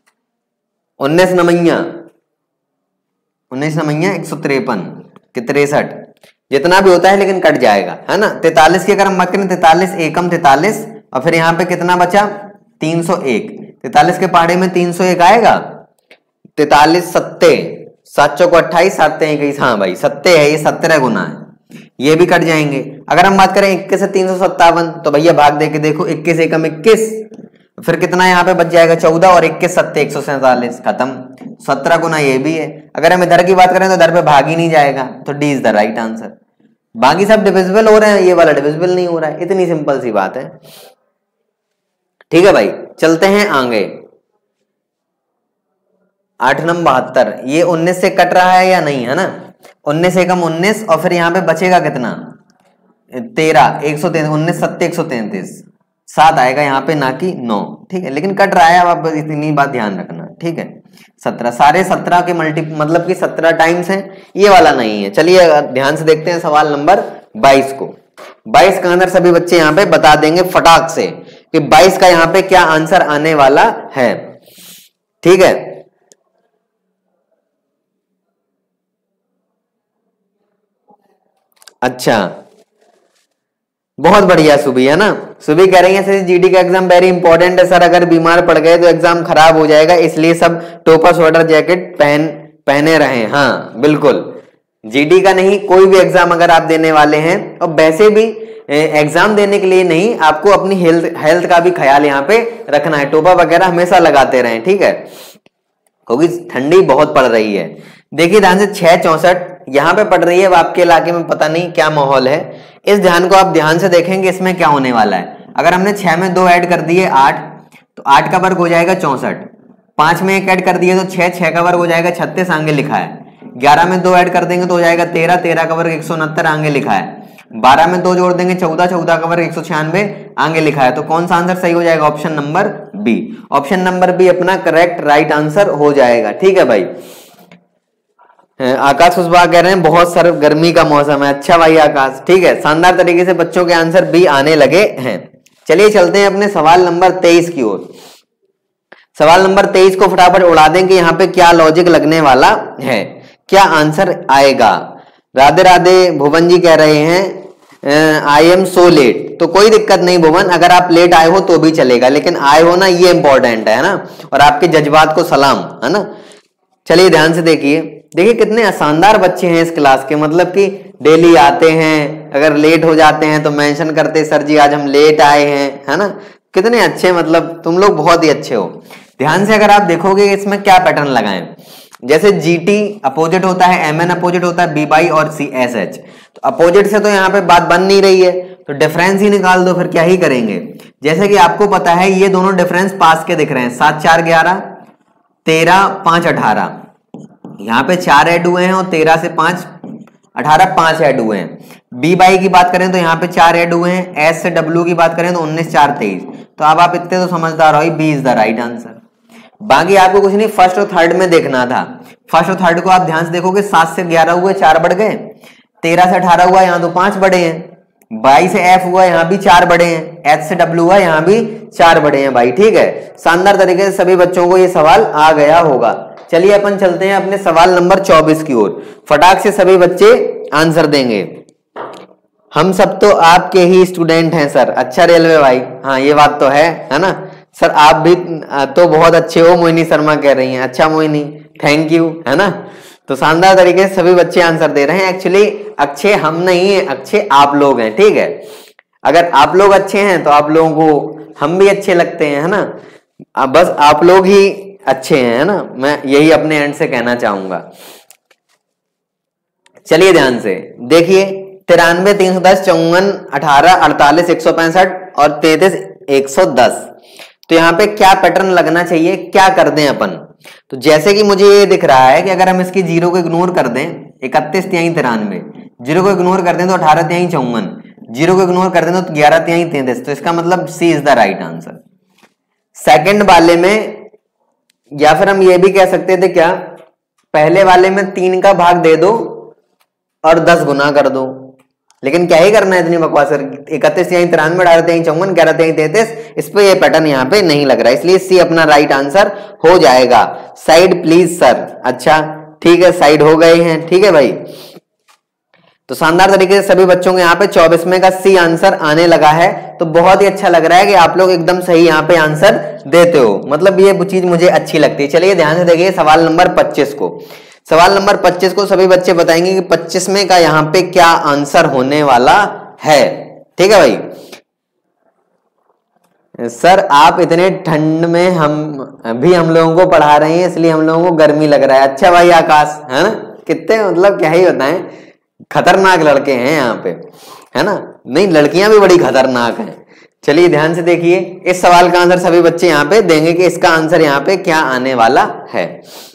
Speaker 1: उन्नीस नमैया उन्नीस नमैया एक सौ तिरपन के तिरसठ, जितना भी होता है लेकिन कट जाएगा, है ना। तैतालीस की अगर हम बात करें, तैतालीस एकम तैतालीस, और फिर यहाँ पे कितना बचा? तीन सौ एक। तैतालीस के पहाड़े में तीन सौ एक आएगा। तैतालीस सत्ते, सात चौको अट्ठाईस, सात इक्कीस, हाँ भाई सत्ते है, ये सत्रह गुना है, ये भी कट जाएंगे। अगर हम बात करें इक्कीस से तीन सौ सत्तावन, तो भैया भाग दे के देखो, इक्कीस एकम इक्कीस, फिर कितना यहाँ पे बच जाएगा? चौदह, और इक्कीस सत्ते एक सौ सैंतालीस, खत्म। सत्रह गुना ये भी है। अगर हम इधर की बात करें तो इधर पे भाग ही नहीं जाएगा, तो D is the right answer. बाकी सब डिविजिबल हो रहे हैं, ये वाला डिविजिबल नहीं हो रहा है, इतनी सिंपल सी बात है। ठीक है भाई, चलते हैं आगे। आठ नंबर बहत्तर, ये उन्नीस से कट रहा है या नहीं, है ना। उन्नीस एकम उन्नीस, और फिर यहाँ पे बचेगा कितना? तेरह, एक सौ तैंतीस, उन्नीस सत्ते एक सौ तैंतीस, सात आएगा यहाँ पे ना कि नौ। ठीक है, लेकिन कट रहा है, अब आप इतनी बात ध्यान रखना। ठीक है, सत्रह, सारे सत्रह के मल्टी मतलब कि सत्रह टाइम्स हैं, ये वाला नहीं है। चलिए ध्यान से देखते हैं सवाल नंबर बाईस को। बाईस का आंसर सभी बच्चे यहाँ पे बता देंगे फटाक से कि बाईस का यहाँ पे क्या आंसर आने वाला है। ठीक है, अच्छा, बहुत बढ़िया सुबी, है ना। सुबी कह रही है सर जीडी का एग्जाम वेरी इंपॉर्टेंट है सर, अगर बीमार पड़ गए तो एग्जाम खराब हो जाएगा, इसलिए सब टोपा स्वेटर जैकेट पहन पहने रहे। हाँ बिल्कुल, जीडी का नहीं, कोई भी एग्जाम अगर आप देने वाले हैं, और वैसे भी एग्जाम देने के लिए नहीं, आपको अपनी हेल्थ हेल्थ का भी ख्याल यहाँ पे रखना है। टोपा वगैरह हमेशा लगाते रहें, ठीक है, क्योंकि ठंडी बहुत पड़ रही है। देखिए ध्यान से, छह चौसठ यहाँ पे पड़ रही है, अब आपके इलाके में पता नहीं क्या माहौल है, इस ध्यान को आप ध्यान से देखेंगे, इसमें क्या होने वाला है। अगर हमने छह में दो ऐड कर दिए आठ, तो आठ का वर्ग हो जाएगा चौसठ। पांच में एक ऐड कर दिए तो छह, छह का वर्ग हो जाएगा छत्तीस, आगे लिखा है। ग्यारह में दो ऐड कर देंगे तो हो जाएगा तेरह, तेरह का वर्ग एक सौ उनहत्तर, आगे लिखा है। बारह में दो जोड़ देंगे चौदह, चौदह का वर्ग एक सौ छियानवे, आगे लिखा है। तो कौन सा आंसर सही हो जाएगा? Option number B. Option number B अपना करेक्ट राइट आंसर हो जाएगा। ठीक है भाई, आकाश कुशवाहा कह रहे हैं बहुत सर गर्मी का मौसम है। अच्छा भाई आकाश, ठीक है, शानदार तरीके से बच्चों के आंसर भी आने लगे हैं। चलिए चलते हैं अपने सवाल नंबर तेईस की ओर। सवाल नंबर तेईस को फटाफट उड़ा दें कि यहाँ पे क्या लॉजिक लगने वाला है, क्या आंसर आएगा। राधे राधे भुवन जी कह रहे हैं आई एम सो लेट, तो कोई दिक्कत नहीं भुवन, अगर आप लेट आए हो तो भी चलेगा, लेकिन आए हो ना ये इंपॉर्टेंट है ना, और आपके जज्बात को सलाम, है ना। चलिए ध्यान से देखिए, देखिए कितने शानदार बच्चे हैं इस क्लास के, मतलब कि डेली आते हैं, अगर लेट हो जाते हैं तो मेंशन करते सर जी आज हम लेट आए हैं, है ना। कितने अच्छे, मतलब तुम लोग बहुत ही अच्छे हो। ध्यान से अगर आप देखोगे इसमें क्या पैटर्न लगाएं, जैसे जीटी अपोजिट होता है, एमएन अपोजिट होता है बी बाई और सी एस एच, तो अपोजिट से तो यहाँ पे बात बन नहीं रही है, तो डिफरेंस ही निकाल दो, फिर क्या ही करेंगे। जैसे कि आपको पता है ये दोनों डिफरेंस पास के दिख रहे हैं, सात चार ग्यारह, तेरह पांच अठारह, यहाँ पे चार ऐड हुए हैं और तेरह से पांच अठारह, पांच ऐड हुए हैं। बी बाई की बात करें तो यहाँ पे चार ऐड हुए हैं, एस से डब्ल्यू की बात करें तो उन्नीस चार तेईस, तो अब आप इतने तो समझदार हो, B is the right answer. बाकी आपको कुछ नहीं, फर्स्ट और थर्ड में देखना था। फर्स्ट और थर्ड को आप ध्यान से देखोगे, सात से ग्यारह हुए चार बढ़ गए, तेरह से अठारह हुआ यहाँ तो पांच बढ़े हैं, बाई से एफ हुआ यहाँ भी चार बढ़े हैं, एच से डब्ल्यू हुआ यहाँ भी चार बढ़े हैं भाई, ठीक है। शानदार तरीके से सभी बच्चों को ये सवाल आ गया होगा। चलिए अपन चलते हैं अपने सवाल नंबर चौबीस की ओर, फटाक से सभी बच्चे आंसर देंगे। हम सब तो आपके ही स्टूडेंट हैं सर, अच्छा रेलवे भाई, हाँ ये बात तो है, है ना सर, आप भी तो बहुत अच्छे हो, मोहिनी शर्मा कह रही हैं, अच्छा मोहिनी थैंक यू, है ना। तो शानदार तरीके से सभी बच्चे आंसर दे रहे हैं। एक्चुअली अच्छे हम नहीं है, अच्छे आप लोग हैं, ठीक है। अगर आप लोग अच्छे हैं तो आप लोगों को हम भी अच्छे लगते हैं, है ना। अब बस आप लोग ही अच्छे हैं, है ना, मैं यही अपने एंड से कहना चाहूंगा। चलिए ध्यान से देखिए, तिरानवे तीन सौ दस चौवन अठारह अड़तालीस एक सौ पैंसठ और तैतीस एक सौ दस, तो यहाँ पे क्या पैटर्न लगना चाहिए, क्या कर दें अपन। तो जैसे कि मुझे ये दिख रहा है कि अगर हम इसकी जीरो को इग्नोर कर दें, इकतीस तिहाई तिरानवे, जीरो को इग्नोर कर दें तो अठारह तिहाई चौवन, जीरो को इग्नोर कर दें तो ग्यारह तिहाई तैतीस, तो इसका मतलब C is the right answer. Second वाले में, या फिर हम ये भी कह सकते थे क्या, पहले वाले में तीन का भाग दे दो और दस गुना कर दो, लेकिन क्या ही करना है इतनी बकवास, इकतीस तिहाई तिरानवे, अठारह तिहाई चौवन, ग्यारह तिहाई तैतीस, इस पे ये पैटर्न यहाँ पे नहीं लग रहा है, इसलिए सी अपना राइट आंसर हो जाएगा। साइड प्लीज सर, अच्छा ठीक है साइड हो गए हैं, ठीक है भाई। तो शानदार तरीके से सभी बच्चों के यहाँ पे चौबीस में का सी आंसर आने लगा है, तो बहुत ही अच्छा लग रहा है कि आप लोग एकदम सही यहाँ पे आंसर देते हो, मतलब ये चीज मुझे अच्छी लगती है। चलिए ध्यान से देखिए सवाल नंबर पच्चीस को, सवाल नंबर पच्चीस को सभी बच्चे बताएंगे कि पच्चीस में का यहाँ पे क्या आंसर होने वाला है, ठीक है भाई। सर आप इतने ठंड में हम भी हम लोगों को पढ़ा रहे हैं, इसलिए हम लोगों को गर्मी लग रहा है। अच्छा भाई आकाश, है ना, कितने मतलब क्या ही बताएं, खतरनाक लड़के हैं यहाँ पे, है ना। नहीं लड़कियां भी बड़ी खतरनाक हैं। चलिए ध्यान से देखिए, इस सवाल का आंसर सभी बच्चे यहाँ पे देंगे कि इसका आंसर यहाँ पे क्या आने वाला है।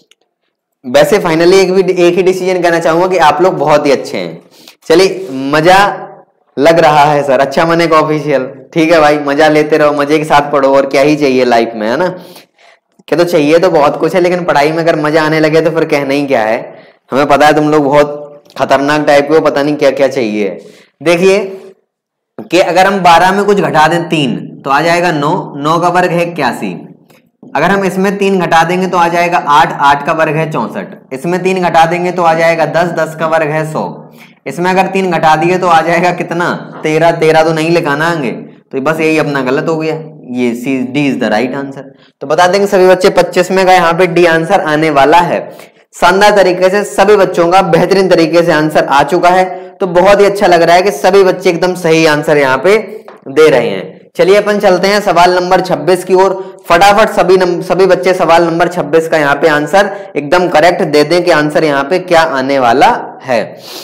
Speaker 1: वैसे फाइनली एक भी एक ही डिसीजन कहना चाहूंगा कि आप लोग बहुत ही अच्छे हैं। चलिए मजा लग रहा है सर, अच्छा मने का ऑफिशियल, ठीक है भाई, मजा लेते रहो, मजे के साथ पढ़ो, और क्या ही चाहिए लाइफ में, है ना। क्या तो चाहिए तो बहुत कुछ है, लेकिन पढ़ाई में अगर मजा आने लगे तो फिर कहना ही क्या है। हमें पता है तुम लोग बहुत खतरनाक टाइप के हो, पता नहीं क्या क्या चाहिए। देखिए कि अगर हम बारह में कुछ घटा दें तीन तो आ जाएगा नौ, नौ का वर्ग है इक्यासी, अगर हम इसमें तीन घटा देंगे तो आ जाएगा आठ, आठ का वर्ग है चौसठ, इसमें तीन घटा देंगे तो आ जाएगा दस, दस का वर्ग है सौ, इसमें अगर तीन घटा दिए तो आ जाएगा कितना, तेरह, तेरह तो नहीं लिखाना आगे, तो बस यही अपना गलत हो गया, ये C D is the right answer. तो बता देंगे सभी बच्चे पच्चीस में का यहाँ पे डी आंसर आने वाला है। शानदार तरीके से सभी बच्चों का बेहतरीन तरीके से आंसर आ चुका है, तो बहुत ही अच्छा लग रहा है कि सभी बच्चे एकदम सही आंसर यहाँ पे दे रहे हैं। चलिए अपन चलते हैं सवाल नंबर छब्बीस की ओर, फटाफट सभी सभी बच्चे सवाल नंबर छब्बीस का यहाँ पे आंसर एकदम करेक्ट दे दें कि आंसर यहाँ पे क्या आने वाला है।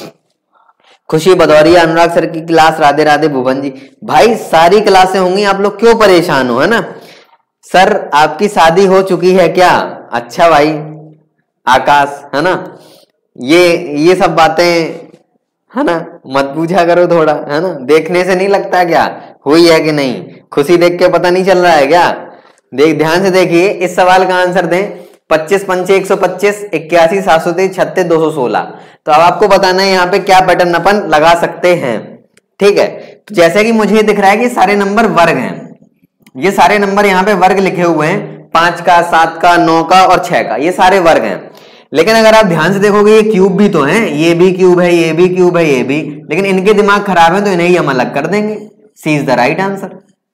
Speaker 1: खुशी भदौरिया, अनुराग सर की क्लास, राधे राधे भुवन जी, भाई सारी क्लासें होंगी, आप लोग क्यों परेशान हो, है ना। सर आपकी शादी हो चुकी है क्या, अच्छा भाई आकाश, है ना, ये ये सब बातें है ना मत पूछा करो थोड़ा, है ना, देखने से नहीं लगता क्या हुई है कि नहीं, खुशी देख के पता नहीं चल रहा है क्या। देख ध्यान से देखिए, इस सवाल का आंसर दें, पच्चीस पंचे एक सौ पच्चीस, इक्यासी सात सौ तेईस, छत्तीस दो सौ सोलह, तो अब आपको बताना है यहाँ पे क्या पैटर्न अपन लगा सकते हैं, ठीक है। तो जैसे कि मुझे दिख रहा है कि सारे नंबर वर्ग हैं, ये सारे नंबर यहाँ पे वर्ग लिखे हुए हैं, पांच का, सात का, नौ का और छह का, ये सारे वर्ग हैं, लेकिन अगर आप ध्यान से देखोगे ये क्यूब भी तो हैं, ये भी क्यूब है, ये भी क्यूब है, ये भी, लेकिन इनके दिमाग खराब है तो इन्हें ही हम अलग कर देंगे। C is the right answer.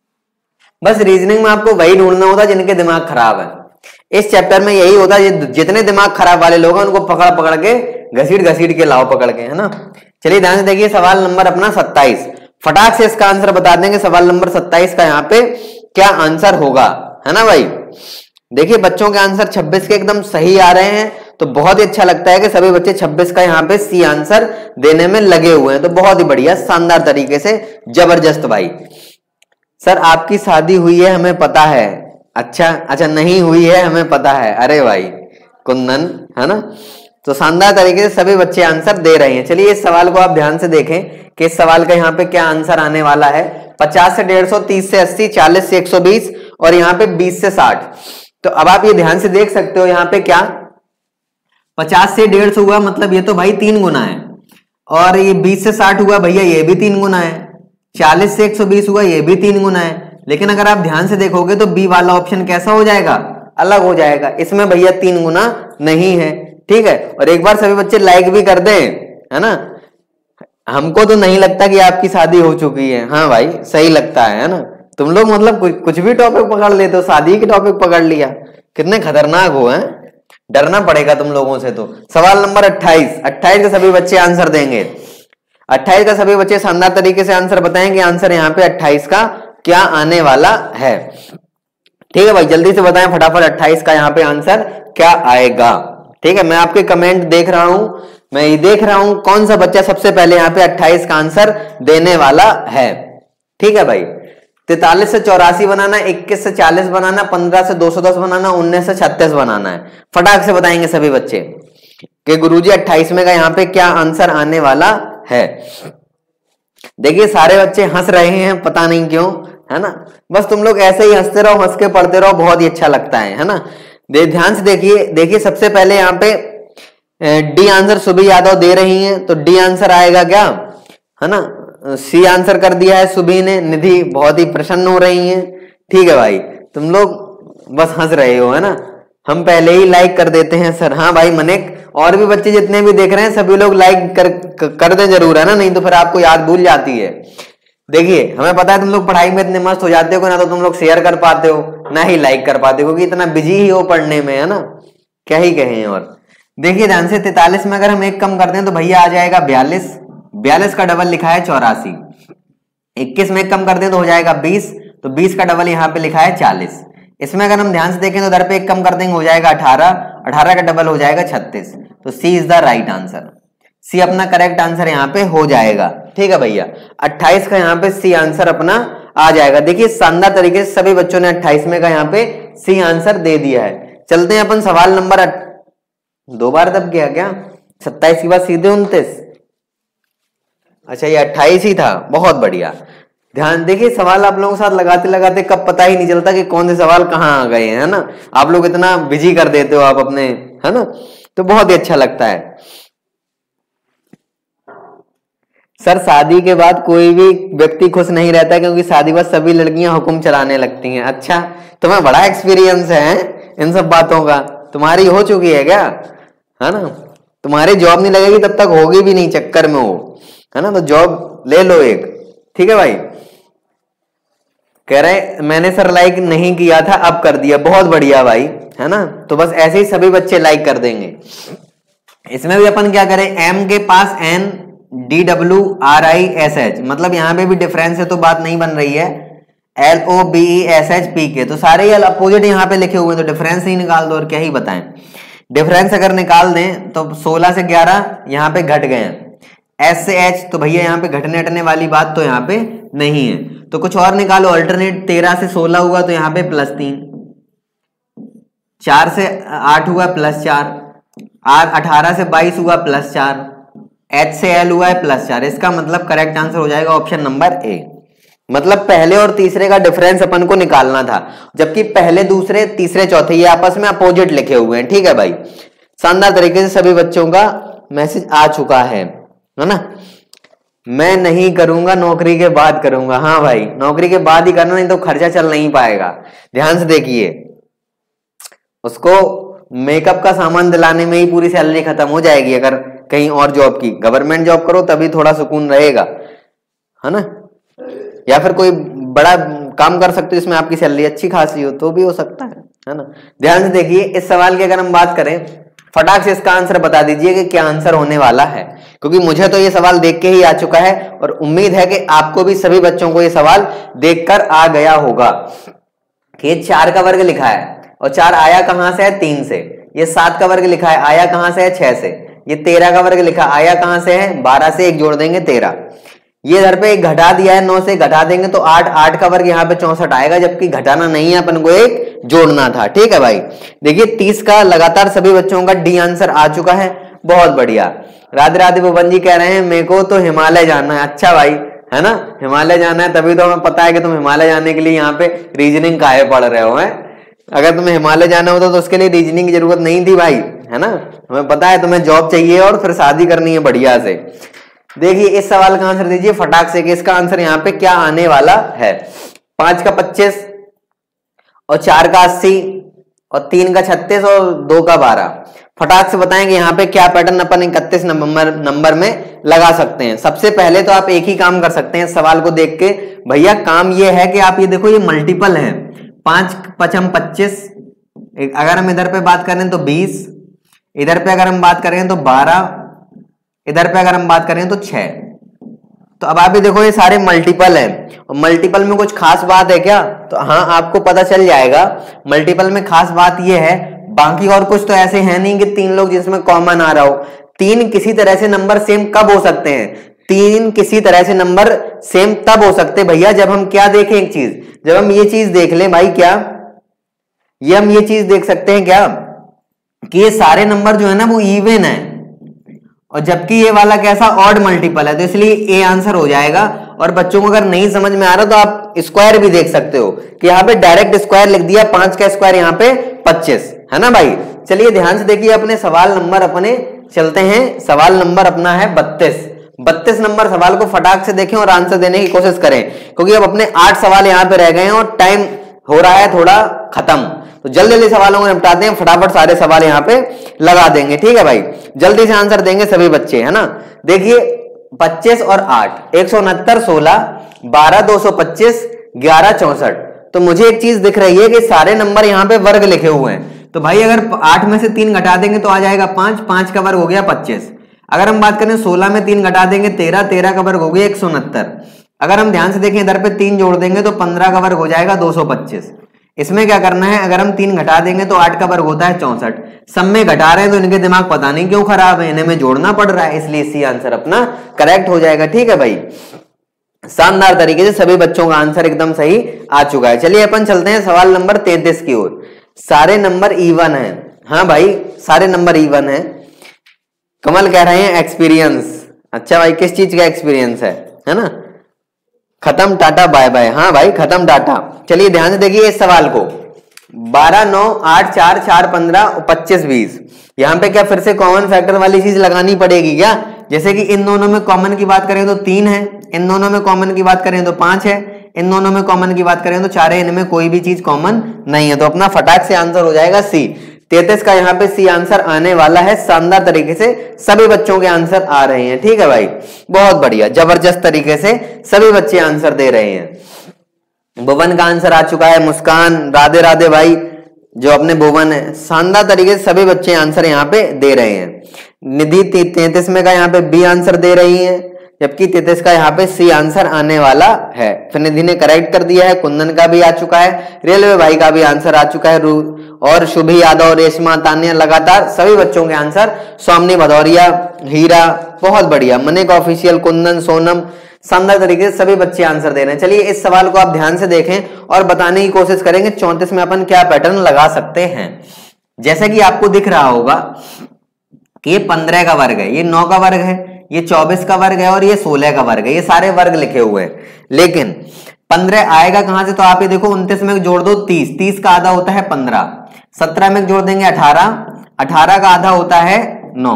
Speaker 1: बस रीजनिंग में आपको वही ढूंढना होता है जिनके दिमाग खराब है। इस चैप्टर में यही होता है, जितने दिमाग खराब वाले लोग हैं उनको पकड़ पकड़ के घसीट घसीट के लाओ पकड़ के, है ना। चलिए ध्यान से देखिए सवाल नंबर अपना सत्ताईस, फटाक से इसका आंसर बता देंगे। सवाल नंबर सत्ताईस का यहाँ पे क्या आंसर होगा, है ना भाई। देखिए बच्चों के आंसर छब्बीस के एकदम सही आ रहे हैं, तो बहुत ही अच्छा लगता है कि सभी बच्चे छब्बीस का यहाँ पे सी आंसर देने में लगे हुए हैं, तो बहुत ही बढ़िया, शानदार तरीके से, जबरदस्त भाई। सर आपकी शादी हुई है हमें पता है। अच्छा अच्छा नहीं हुई है हमें पता है। अरे भाई कुंदन, है ना। तो शानदार तरीके से सभी बच्चे आंसर दे रहे हैं। चलिए इस सवाल को आप ध्यान से देखें कि इस सवाल का यहाँ पे क्या आंसर आने वाला है। पचास से डेढ़ सौ, तीस से अस्सी, चालीस से एक सौ बीस और यहाँ पे बीस से साठ। तो अब आप ये ध्यान से देख सकते हो यहाँ पे क्या पचास से डेढ़ सौ हुआ, मतलब ये तो भाई तीन गुना है, और ये बीस से साठ हुआ भैया ये भी तीन गुना है, चालीस से एक सौ बीस हुआ ये भी तीन गुना है। लेकिन अगर आप ध्यान से देखोगे तो बी वाला ऑप्शन कैसा हो जाएगा, अलग हो जाएगा, इसमें भैया तीन गुना नहीं है। ठीक है, और एक बार सभी बच्चे लाइक भी कर दें, है ना। हमको तो नहीं लगता कि आपकी शादी हो चुकी है। हाँ भाई सही लगता है, है ना। तुम लोग मतलब कुछ भी टॉपिक पकड़ लेते हो, शादी की टॉपिक पकड़ लिया, कितने खतरनाक हो, हैं। डरना पड़ेगा तुम लोगों से। तो सवाल नंबर अट्ठाईस, अट्ठाईस का सभी बच्चे आंसर देंगे। अट्ठाईस का सभी बच्चे शानदार तरीके से आंसर बताएंगे। आंसर यहाँ पे अट्ठाईस का क्या आने वाला है। ठीक है भाई, जल्दी से बताएं फटाफट अट्ठाईस का यहाँ पे आंसर क्या आएगा। ठीक है, मैं आपके कमेंट देख रहा हूं, मैं ये देख रहा हूं कौन सा बच्चा सबसे पहले यहाँ पे अट्ठाईस का आंसर देने वाला है। ठीक है भाई, तैतालीस से चौरासी बनाना, इक्कीस से चालीस बनाना, पंद्रह से दो सौ दस बनाना, उन्नीस से छत्तीस बनाना है। फटाक से बताएंगे सभी बच्चे कि गुरुजी अट्ठाईस में का यहाँ पे क्या आंसर आने वाला है। देखिए सारे बच्चे हंस रहे हैं, पता नहीं क्यों, है ना। बस तुम लोग ऐसे ही हंसते रहो, हंस के पढ़ते रहो, बहुत ही अच्छा लगता है, है ना। दे ध्यान से देखिए, देखिए सबसे पहले यहाँ पे डी आंसर सुबह यादव दे रही हैं, तो डी आंसर आएगा क्या, है ना। सी आंसर कर दिया है सुबह ने, निधि बहुत ही प्रसन्न हो रही हैं। ठीक है भाई, तुम लोग बस हंस रहे हो, है ना। हम पहले ही लाइक कर देते हैं सर। हाँ भाई मनिक, और भी बच्चे जितने भी देख रहे हैं सभी लोग लाइक कर कर दे जरूर, है ना, नहीं तो फिर आपको याद भूल जाती है। देखिए हमें पता है तुम लोग पढ़ाई में इतने मस्त हो जाते हो, ना तो तुम लोग शेयर कर पाते हो ना ही लाइक कर पाते हो, क्योंकि इतना बिजी ही हो पढ़ने में, है ना, क्या ही कहें। और देखिए ध्यान से, तैतालीस में अगर हम एक कम करते हैं तो भैया आ जाएगा बयालीस, बयालीस का डबल लिखा है चौरासी। इक्कीस में एक कम करते हैं तो हो जाएगा बीस, तो बीस का डबल यहाँ पे लिखा है चालीस। इसमें अगर हम ध्यान से देखें तो इधर पे एक कम कर देंगे हो जाएगा अठारह, अठारह का डबल हो जाएगा छत्तीस। तो C is the right answer, C अपना करेक्ट आंसर यहाँ पे हो जाएगा। ठीक है भैया, अट्ठाईस का यहाँ पे सी आंसर अपना आ जाएगा। देखिए शानदार तरीके से सभी बच्चों ने अट्ठाईस में का यहाँ पे सी आंसर दे दिया है। चलते हैं अपन सवाल नंबर दो बार दब गया क्या, सत्ताईस के बाद सीधे उनतीस। अच्छा ये अट्ठाईस ही था, बहुत बढ़िया। ध्यान देखिए, सवाल आप लोगों के साथ लगाते लगाते कब पता ही नहीं चलता कि कौन से सवाल कहाँ आ गए हैं, है ना। आप लोग इतना बिजी कर देते हो आप अपने, है ना, तो बहुत ही अच्छा लगता है। सर शादी के बाद कोई भी व्यक्ति खुश नहीं रहता, क्योंकि शादी के बाद सभी लड़कियां हुक्म चलाने लगती हैं। अच्छा, तुम्हें बड़ा एक्सपीरियंस है इन सब बातों का, तुम्हारी हो चुकी है क्या, है ना। तुम्हारी जॉब नहीं लगेगी तब तक होगी भी नहीं, चक्कर में हो, है ना, तो जॉब ले लो एक। ठीक है भाई, कह रहे मैंने सर लाइक नहीं किया था अब कर दिया, बहुत बढ़िया भाई, है ना। तो बस ऐसे ही सभी बच्चे लाइक कर देंगे। इसमें भी अपन क्या करें, एम के पास N, D W R I S H, मतलब यहाँ पे भी डिफरेंस है तो बात नहीं बन रही है। L O B E S H P के, तो सारे ही अपोजिट यहाँ पे लिखे हुए हैं, तो डिफरेंस ही निकाल दो, और क्या ही बताएं। डिफरेंस अगर निकाल दें तो सोलह से ग्यारह यहाँ पे घट गए, एस से एच, तो भैया यहाँ पे घटने हटने वाली बात तो यहाँ पे नहीं है। तो कुछ और निकालो अल्टरनेट, तेरह से सोलह हुआ तो यहाँ पे प्लस तीन, चार से आठ हुआ प्लस चार, आर अठारह से बाईस हुआ प्लस चार, एच से एल हुआ है प्लस चार। इसका मतलब करेक्ट आंसर हो जाएगा ऑप्शन नंबर ए। मतलब पहले और तीसरे का डिफरेंस अपन को निकालना था, जबकि पहले दूसरे तीसरे चौथे ये आपस में अपोजिट लिखे हुए हैं। ठीक है भाई, शानदार तरीके से सभी बच्चों का मैसेज आ चुका है, है ना। मैं नहीं करूंगा, नौकरी के बाद करूंगा। हाँ भाई, नौकरी के बाद ही करना, नहीं तो खर्चा चल नहीं पाएगा। ध्यान से देखिए, उसको मेकअप का सामान दिलाने में ही पूरी सैलरी खत्म हो जाएगी अगर कहीं और जॉब की। गवर्नमेंट जॉब करो तभी थोड़ा सुकून रहेगा, है ना, या फिर कोई बड़ा काम कर सकते हो जिसमें आपकी सैलरी अच्छी खासी हो तो भी हो सकता है, है ना। ध्यान से देखिए इस सवाल की अगर हम बात करें, फटाक से इसका आंसर बता दीजिए कि क्या आंसर होने वाला है, क्योंकि मुझे तो ये सवाल देख के ही आ चुका है और उम्मीद है कि आपको भी, सभी बच्चों को ये सवाल देखकर आ गया होगा कि ये चार का वर्ग लिखा है और चार आया कहां से है, तीन से। ये सात का वर्ग लिखा है, आया कहां से है, छह से। ये तेरह का वर्ग लिखा, आया कहां से है, बारह से। एक जोड़ देंगे तेरह। ये इधर पे एक घटा दिया है, नौ से घटा देंगे तो आठ। आठ का वर्ग यहाँ पे चौसठ आएगा, जबकि घटाना नहीं है, अपन को एक जोड़ना था। ठीक है भाई, देखिए तीस का लगातार सभी बच्चों का डी आंसर आ चुका है, बहुत बढ़िया। राधे राधे भुवन जी कह रहे हैं मेरे को तो हिमालय जाना है। अच्छा भाई, है ना, हिमालय जाना है, तभी तो हमें पता है कि तुम हिमालय जाने के लिए यहाँ पे रीजनिंग काहे पढ़ रहे हो। है, अगर तुम्हें हिमालय जाना होता तो उसके लिए रीजनिंग की जरूरत नहीं थी भाई, है ना। हमें पता है तुम्हें जॉब चाहिए और फिर शादी करनी है बढ़िया से। देखिए इस सवाल का आंसर दीजिए फटाक से कि इसका आंसर यहाँ पे क्या आने वाला है। पांच का पच्चीस और चार का अस्सी और तीन का छत्तीस और दो का बारह। फटाक से बताएंगे यहाँ पे क्या पैटर्न अपन इकतीस नंबर नंबर में लगा सकते हैं। सबसे पहले तो आप एक ही काम कर सकते हैं सवाल को देख के, भैया काम ये है कि आप ये देखो ये मल्टीपल है, पांच पचम पच्चीस। अगर हम इधर पे बात करें तो बीस, इधर पे अगर हम बात करें तो बारह, इधर पे अगर हम बात करें तो छह। तो अब आप ये देखो ये सारे मल्टीपल हैं और मल्टीपल में कुछ खास बात है क्या, तो हाँ आपको पता चल जाएगा। मल्टीपल में खास बात ये है, बाकी और कुछ तो ऐसे है नहीं कि तीन लोग जिसमें कॉमन आ रहा हो। तीन किसी तरह से नंबर सेम कब हो सकते हैं, तीन किसी तरह से नंबर सेम तब हो सकते भैया जब हम क्या देखें, एक चीज, जब हम ये चीज देख लें भाई, क्या ये हम ये चीज देख सकते हैं क्या कि ये सारे नंबर जो है ना वो इवन है, और जबकि ये वाला कैसा ऑड मल्टीपल है, तो इसलिए ए आंसर हो जाएगा। और बच्चों को अगर नहीं समझ में आ रहा तो आप स्क्वायर भी देख सकते हो कि यहाँ पे डायरेक्ट स्क्वायर लिख दिया, पांच का स्क्वायर यहाँ पे पच्चीस, है ना भाई। चलिए ध्यान से देखिए अपने सवाल नंबर अपने चलते हैं। सवाल नंबर अपना है बत्तीस। बत्तीस नंबर सवाल को फटाक से देखें और आंसर देने की कोशिश करें, क्योंकि अब अपने आठ सवाल यहाँ पे रह गए हैं और टाइम हो रहा है थोड़ा खत्म। तो जल्दी जल्दी सवालों को निपटाते हैं, फटाफट सारे सवाल यहाँ पे लगा देंगे। ठीक है भाई, जल्दी से आंसर देंगे सभी बच्चे, है ना। देखिए पच्चीस और आठ, एक सौ उनहत्तर, सोलह, बारह, दो सौ पच्चीस, ग्यारह, चौसठ। तो मुझे एक चीज दिख रही है कि सारे नंबर यहाँ पे वर्ग लिखे हुए हैं। तो भाई अगर आठ में से तीन घटा देंगे तो आ जाएगा पांच, पांच का वर्ग हो गया पच्चीस। अगर हम बात करें सोलह में तीन घटा देंगे तेरह, तेरह का वर्ग हो गया एक सौ उनहत्तर। अगर हम ध्यान से देखें इधर पे तीन जोड़ देंगे तो पंद्रह का वर्ग हो जाएगा दो सौ पच्चीस। इसमें क्या करना है, अगर हम तीन घटा देंगे तो आठ का वर्ग होता है चौसठ। सब में घटा रहे हैं तो इनके दिमाग पता नहीं क्यों खराब है, इन्हें में जोड़ना पड़ रहा है, इसलिए सी आंसर अपना करेक्ट हो जाएगा। ठीक है भाई, शानदार तरीके से सभी बच्चों का आंसर एकदम सही आ चुका है। चलिए अपन चलते हैं सवाल नंबर तैंतीस की ओर। सारे नंबर इवन है, हाँ भाई सारे नंबर इवन है। कमल कह रहे हैं एक्सपीरियंस। अच्छा भाई किस चीज का एक्सपीरियंस है, है ना। खत्म टाटा बाय बाय, हाँ भाई खत्म टाटा। चलिए ध्यान से देखिए इस सवाल को, बारह, नौ, आठ, चार, चार, पंद्रह, पच्चीस, बीस। यहाँ पे क्या फिर से कॉमन फैक्टर वाली चीज लगानी पड़ेगी क्या, जैसे कि इन दोनों में कॉमन की बात करें तो तीन है, इन दोनों में कॉमन की बात करें तो पांच है, इन दोनों में कॉमन की बात करें तो चार है, इनमें कोई भी चीज कॉमन नहीं है। तो अपना फटाक से आंसर हो जाएगा सी। तैंतीस का यहाँ पे सी आंसर आने वाला है। शानदार तरीके से सभी बच्चों के आंसर आ रहे हैं। ठीक है भाई, बहुत बढ़िया, जबरदस्त तरीके से सभी बच्चे आंसर दे रहे हैं। भुवन का आंसर आ चुका है, मुस्कान, राधे राधे भाई जो अपने भुवन है। शानदार तरीके से सभी बच्चे आंसर यहाँ पे दे रहे हैं। निधि तैंतीस में का यहाँ पे बी आंसर दे रही है, जबकि तैंतीस का यहाँ पे सी आंसर आने वाला है। फिर निधि ने करेक्ट कर दिया है, कुंदन का भी आ चुका है, रेलवे भाई का भी आंसर आ चुका है, और शुभी यादव, रेशमा, तान्या, लगातार सभी बच्चों के आंसर, स्वामिनी भदौरिया, हीरा, बहुत बढ़िया, मनिक ऑफिशियल, कुंदन, सोनम, शानदार तरीके से सभी बच्चे आंसर दे रहे हैं। चलिए इस सवाल को आप ध्यान से देखें और बताने की कोशिश करेंगे चौंतीस में अपन क्या पैटर्न लगा सकते हैं। जैसे कि आपको दिख रहा होगा कि ये पंद्रह का वर्ग है, ये नौ का वर्ग है, ये चौबीस का वर्ग है और ये सोलह का वर्ग है, ये सारे वर्ग लिखे हुए हैं। लेकिन पंद्रह आएगा कहां से, तो आप ये देखो उनतीस में जोड़ दो तीस, तीस का आधा होता है पंद्रह, सत्रह में जोड़ देंगे अठारह, अठारह का आधा होता है नौ,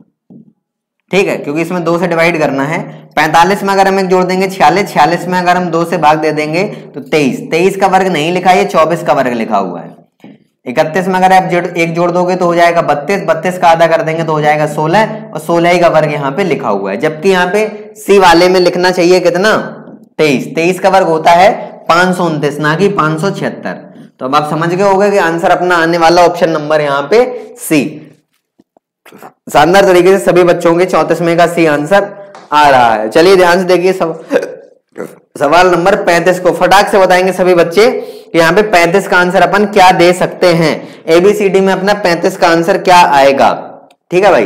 Speaker 1: ठीक है, क्योंकि इसमें दो से डिवाइड करना है। पैंतालीस में अगर हम एक जोड़ देंगे छियालीस, छियालीस में अगर हम दो से भाग दे देंगे तो तेईस, तेईस का वर्ग नहीं लिखा है, ये चौबीस का वर्ग लिखा हुआ है। इकतीस में अगर आप जोड़ एक जोड़ दोगे तो हो जाएगा बत्तीस, बत्तीस का आधा कर देंगे तो हो जाएगा सोलह, और सोलह ही का वर्ग यहाँ पे लिखा हुआ है, जबकि यहाँ पे सी वाले में लिखना चाहिए कितना, तेईस। तेईस का वर्ग होता है पांच सौ उनतीस, ना कि पांच सौ छिहत्तर। तो अब आप समझ गए होंगे कि आंसर अपना आने वाला ऑप्शन नंबर यहाँ पे सी। शानदार तरीके से सभी बच्चों के चौतीसवें का सी आंसर आ रहा है। चलिए ध्यान से देखिए सब सवाल नंबर पैंतीस को फटाक से बताएंगे सभी बच्चे कि यहाँ पे पैंतीस का आंसर अपन क्या दे सकते हैं। एबीसीडी में अपना पैंतीस का आंसर क्या आएगा, ठीक है भाई।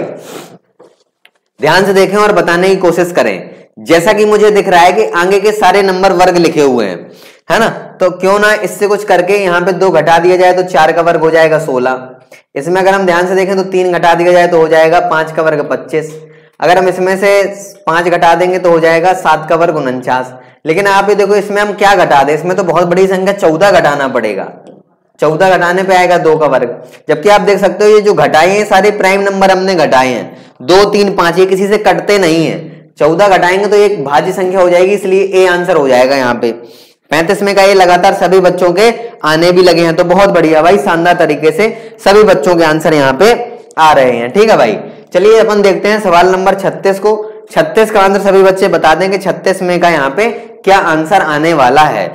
Speaker 1: ध्यान से देखें और बताने की कोशिश करें। जैसा कि मुझे दिख रहा है कि आगे के सारे नंबर वर्ग लिखे हुए हैं, है ना, तो क्यों ना इससे कुछ करके यहाँ पे दो घटा दिया जाए तो चार का वर्ग हो जाएगा सोलह। इसमें अगर हम ध्यान से देखें तो तीन घटा दिया जाए तो हो जाएगा पांच का वर्ग पच्चीस। अगर हम इसमें से पांच घटा देंगे तो हो जाएगा सात का वर्ग उनचास। लेकिन आप ये देखो इसमें हम क्या घटा दें, इसमें तो बहुत बड़ी संख्या चौदह घटाना पड़ेगा, चौदह घटाने पे आएगा दो का वर्ग। जबकि आप देख सकते हो ये जो घटाए हैं सारे प्राइम नंबर हमने घटाए हैं, दो तीन पांच, ये किसी से कटते नहीं है। चौदह घटाएंगे तो एक भाज्य संख्या हो जाएगी, इसलिए ए आंसर हो जाएगा यहाँ पे पैंतीस में का। ये लगातार सभी बच्चों के आने भी लगे हैं, तो बहुत बढ़िया भाई, शानदार तरीके से सभी बच्चों के आंसर यहाँ पे आ रहे हैं, ठीक है भाई। चलिए अपन देखते हैं सवाल नंबर छत्तीस को। छत्तीस का आंसर सभी बच्चे बता देंगे छत्तीस में का यहाँ पे क्या आंसर आने वाला है।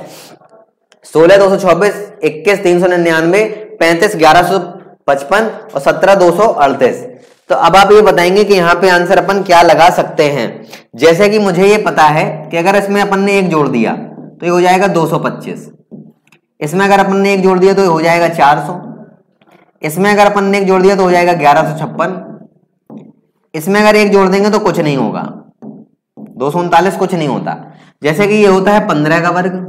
Speaker 1: सोलह दो सौ चौबीस, इक्कीस तीन सौ निन्यानवे, पैंतीस ग्यारह सौ पचपन और सत्रह दो सौ अड़तीस। तो अब आप ये बताएंगे कि यहाँ पे आंसर अपन क्या लगा सकते हैं। जैसे कि मुझे ये पता है कि अगर इसमें अपन ने एक जोड़ दिया तो ये हो जाएगा दो सौ पच्चीस। इसमें अगर अपन ने एक जोड़ दिया तो ये हो जाएगा चार सौ। इसमें अगर अपन ने एक जोड़ दिया तो हो जाएगा ग्यारह सौ छप्पन। इसमें अगर एक जोड़ देंगे तो कुछ नहीं होगा, दो सौ उनतालीस कुछ नहीं होता। जैसे कि ये होता है पंद्रह का वर्ग,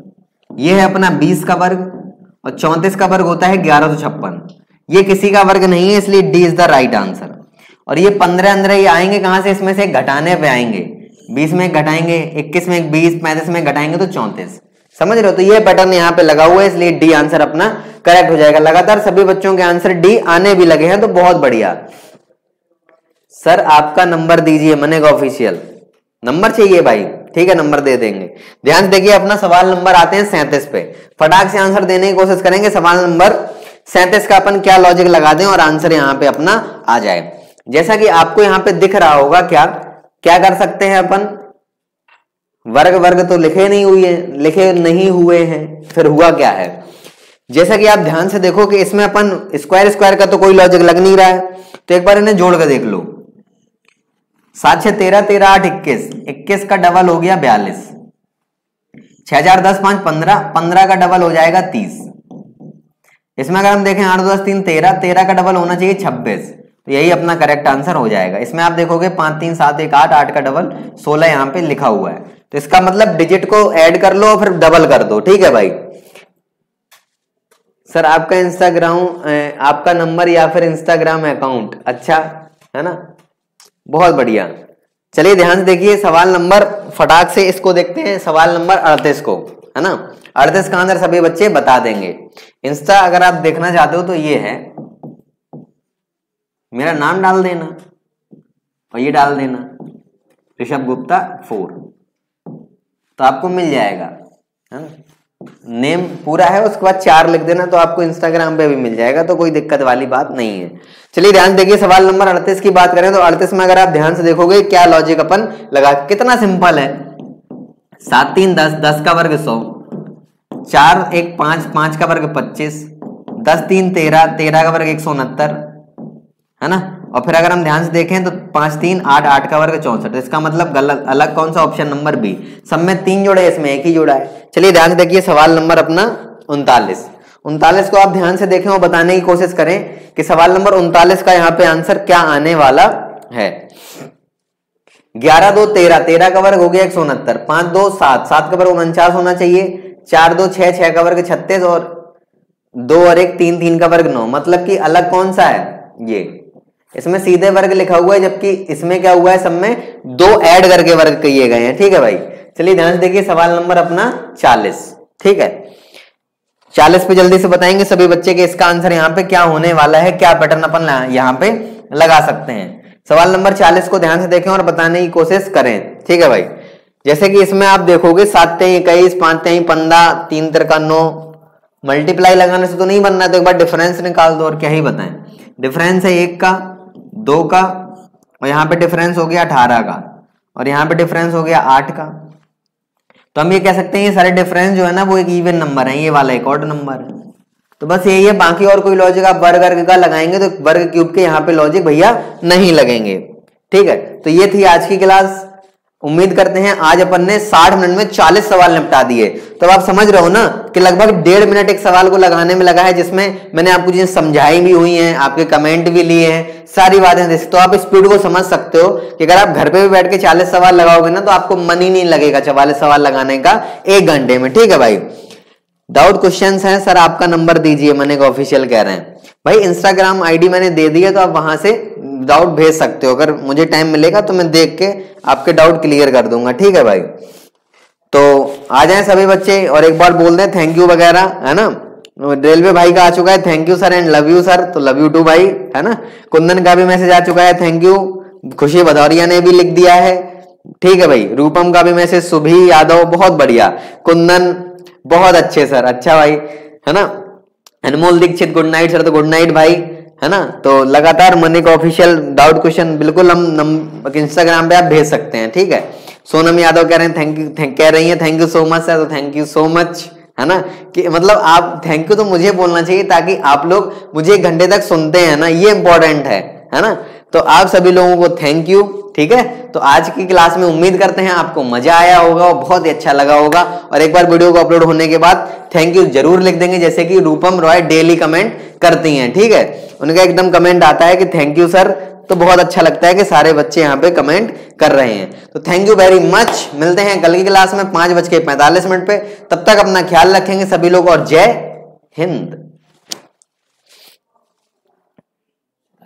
Speaker 1: ये है अपना बीस का वर्ग, और चौंतीस का वर्ग होता है ग्यारह सौ छप्पन। ये किसी का वर्ग नहीं है, इसलिए D is the right answer. और ये पंद्रह अंदर ये आएंगे कहां से, इसमें से घटाने पे आएंगे। बीस में घटाएंगे, इक्कीस में बीस, पैंतीस में घटाएंगे तो चौंतीस। समझ रहे हो, तो ये पैटर्न यहाँ पे लगा हुआ है, इसलिए डी आंसर अपना करेक्ट हो जाएगा। लगातार सभी बच्चों के आंसर डी आने भी लगे हैं, तो बहुत बढ़िया। सर आपका नंबर दीजिए, मनेगा ऑफिशियल नंबर चाहिए भाई, ठीक है नंबर दे देंगे। ध्यान से देखिए अपना सवाल नंबर आते हैं सैंतीस पे। फटाक से आंसर देने की कोशिश करेंगे। सवाल नंबर सैंतीस का अपन क्या लॉजिक लगा दें और आंसर यहाँ पे अपना आ जाए। जैसा कि आपको यहाँ पे दिख रहा होगा, क्या क्या कर सकते हैं अपन, वर्ग वर्ग तो लिखे नहीं हुए लिखे नहीं हुए हैं, फिर हुआ क्या है। जैसा कि आप ध्यान से देखो कि इसमें अपन स्क्वायर स्क्वायर का तो कोई लॉजिक लग नहीं रहा है, तो एक बार इन्हें जोड़ कर देख लो। सात छह तेरह, तेरह आठ इक्कीस, इक्कीस का डबल हो गया बयालीस, छह हजार दस पांच पंद्रह, पंद्रह का डबल हो जाएगा तीस। इसमें अगर हम देखें आठ दस तीन तेरह, तेरह का डबल होना चाहिए छब्बीस, तो यही अपना करेक्ट आंसर हो जाएगा। इसमें आप देखोगे पांच तीन सात एक आठ, आठ का डबल सोलह यहाँ पे लिखा हुआ है, तो इसका मतलब डिजिट को ऐड कर लो और फिर डबल कर दो, ठीक है भाई। सर आपका इंस्टाग्राम आपका नंबर या फिर इंस्टाग्राम अकाउंट, अच्छा है ना, बहुत बढ़िया। चलिए ध्यान से देखिए सवाल नंबर, फटाक से इसको देखते हैं, सवाल नंबर अड़तीस को, है ना। अड़तीस का आंसर सभी बच्चे बता देंगे। इंस्टा अगर आप देखना चाहते हो तो ये है, मेरा नाम डाल देना और ये डाल देना ऋषभ गुप्ता फोर, तो आपको मिल जाएगा, है ना। नेम पूरा है, उसके बाद चार लिख देना तो आपको इंस्टाग्राम पे भी मिल जाएगा, तो कोई दिक्कत वाली बात नहीं है। चलिए ध्यान देखिए सवाल नंबर अड़तीस की बात करें तो अड़तीस में अगर आप ध्यान से देखोगे क्या लॉजिक अपन लगा, कितना सिंपल है। सात तीन दस, दस का वर्ग सौ, चार एक पांच, पांच का वर्ग पच्चीस, दस तीन तेरह, तेरह का वर्ग एक सौ उनहत्तर, है ना। और फिर अगर हम ध्यान से देखें तो पांच तीन आठ, आठ का वर्ग चौसठ। इसका मतलब गलत अलग कौन सा ऑप्शन नंबर बी, सब में तीन जोड़े इसमें एक ही जोड़ा है। चलिए ध्यान से देखिए सवाल नंबर अपना उनतालीस। उनतालीस को आप ध्यान से देखें और बताने की कोशिश करें कि सवाल नंबर उनतालीस का यहाँ पे आंसर क्या आने वाला है। ग्यारह दो तेरह, तेरह का वर्ग हो गया एक सौ उनहत्तर, पांच दो सात, सात का वर्ग उनचास होना चाहिए, चार दो छह, छह का वर्ग छत्तीस, और दो और एक तीन, तीन का वर्ग नौ। मतलब कि अलग कौन सा है, ये इसमें सीधे वर्ग लिखा हुआ है, जबकि इसमें क्या हुआ है, सब में दो ऐड करके वर्ग किए गए हैं, ठीक है भाई। चलिए ध्यान से देखिए सवाल नंबर अपना चालीस, ठीक है। चालीस पे जल्दी से बताएंगे सभी बच्चे के इसका आंसर यहाँ पे क्या होने वाला है, क्या पैटर्न अपन यहाँ पे लगा सकते हैं। सवाल नंबर चालीस को ध्यान से देखें और बताने की कोशिश करें, ठीक है भाई। जैसे कि इसमें आप देखोगे सात तेई इक्कीस, पांच तेई पंद्रह, तीन तिरका नौ, मल्टीप्लाई लगाने से तो नहीं बनना है, तो एक बार डिफरेंस निकाल दो और क्या ही बताएं। डिफरेंस है एक का, दो का, और यहाँ पे डिफरेंस हो गया अठारह का, और यहाँ पे डिफरेंस हो गया आठ का। तो हम ये कह सकते हैं ये सारे डिफरेंस जो है ना वो एक इवन नंबर है, ये वाला एक ऑड नंबर है। तो बस यही है, बाकी और कोई लॉजिक आप वर्ग वर्ग का लगाएंगे तो वर्ग क्यूब के यहाँ पे लॉजिक भैया नहीं लगेंगे। ठीक है, तो ये थी आज की क्लास। उम्मीद करते हैं आज अपन ने साठ मिनट में चालीस सवाल निपटा दिए। तो आप समझ रहे हो ना कि लगभग डेढ़ मिनट एक सवाल को लगाने में लगा है, जिसमें मैंने आपको चीजें समझाई भी हुई हैं, आपके कमेंट भी लिए हैं, सारी बातें देख। तो आप स्पीड को समझ सकते हो कि अगर आप घर पे भी बैठ के चालीस सवाल लगाओगे ना तो आपको मन ही नहीं लगेगा चालीस सवाल लगाने का एक घंटे में। ठीक है भाई, डाउट क्वेश्चंस हैं सर आपका नंबर दीजिए, मैंने एक ऑफिशियल कह रहे हैं भाई। इंस्टाग्राम आईडी मैंने दे दी है, तो आप वहां से डाउट भेज सकते हो। अगर मुझे टाइम मिलेगा तो मैं देख के आपके डाउट क्लियर कर दूंगा। ठीक है भाई, तो आ जाएं सभी बच्चे और एक बार बोल दें थैंक यू वगैरह, है ना। रेलवे भाई का आ चुका है thank you sir and love you sir, तो लव यू टू भाई, है ना। कुंदन का भी मैसेज आ चुका है थैंक यू। खुशी भदौरिया ने भी लिख दिया है। ठीक है भाई, रूपम का भी मैसेज, सुभी यादव बहुत बढ़िया, कुंदन बहुत अच्छे सर, अच्छा भाई, है ना। Anmol Dixit good night sir, तो गुड नाइट भाई, है ना। तो लगातार मनी का ऑफिशियल डाउट क्वेश्चन बिल्कुल हम इंस्टाग्राम पे आप भेज सकते हैं। ठीक है, सोनम यादव कह रहे हैं थैंक यू, थैंक कह रही है thank you so much sir, तो थैंक यू सो मच, है ना। कि मतलब आप थैंक यू तो मुझे बोलना चाहिए ताकि आप लोग मुझे एक घंटे तक सुनते हैं ना, ये इंपॉर्टेंट है, है ना। तो आप सभी लोगों को थैंक यू। ठीक है, तो आज की क्लास में उम्मीद करते हैं आपको मजा आया होगा और बहुत ही अच्छा लगा होगा। और एक बार वीडियो को अपलोड होने के बाद थैंक यू जरूर लिख देंगे, जैसे कि रूपम रॉय डेली कमेंट करती हैं। ठीक है, उनका एकदम कमेंट आता है कि थैंक यू सर, तो बहुत अच्छा लगता है कि सारे बच्चे यहाँ पे कमेंट कर रहे हैं। तो थैंक यू वेरी मच, मिलते हैं कल की क्लास में पांच बज के पैंतालीस मिनट पे। तब तक अपना ख्याल रखेंगे सभी लोग और जय हिंद।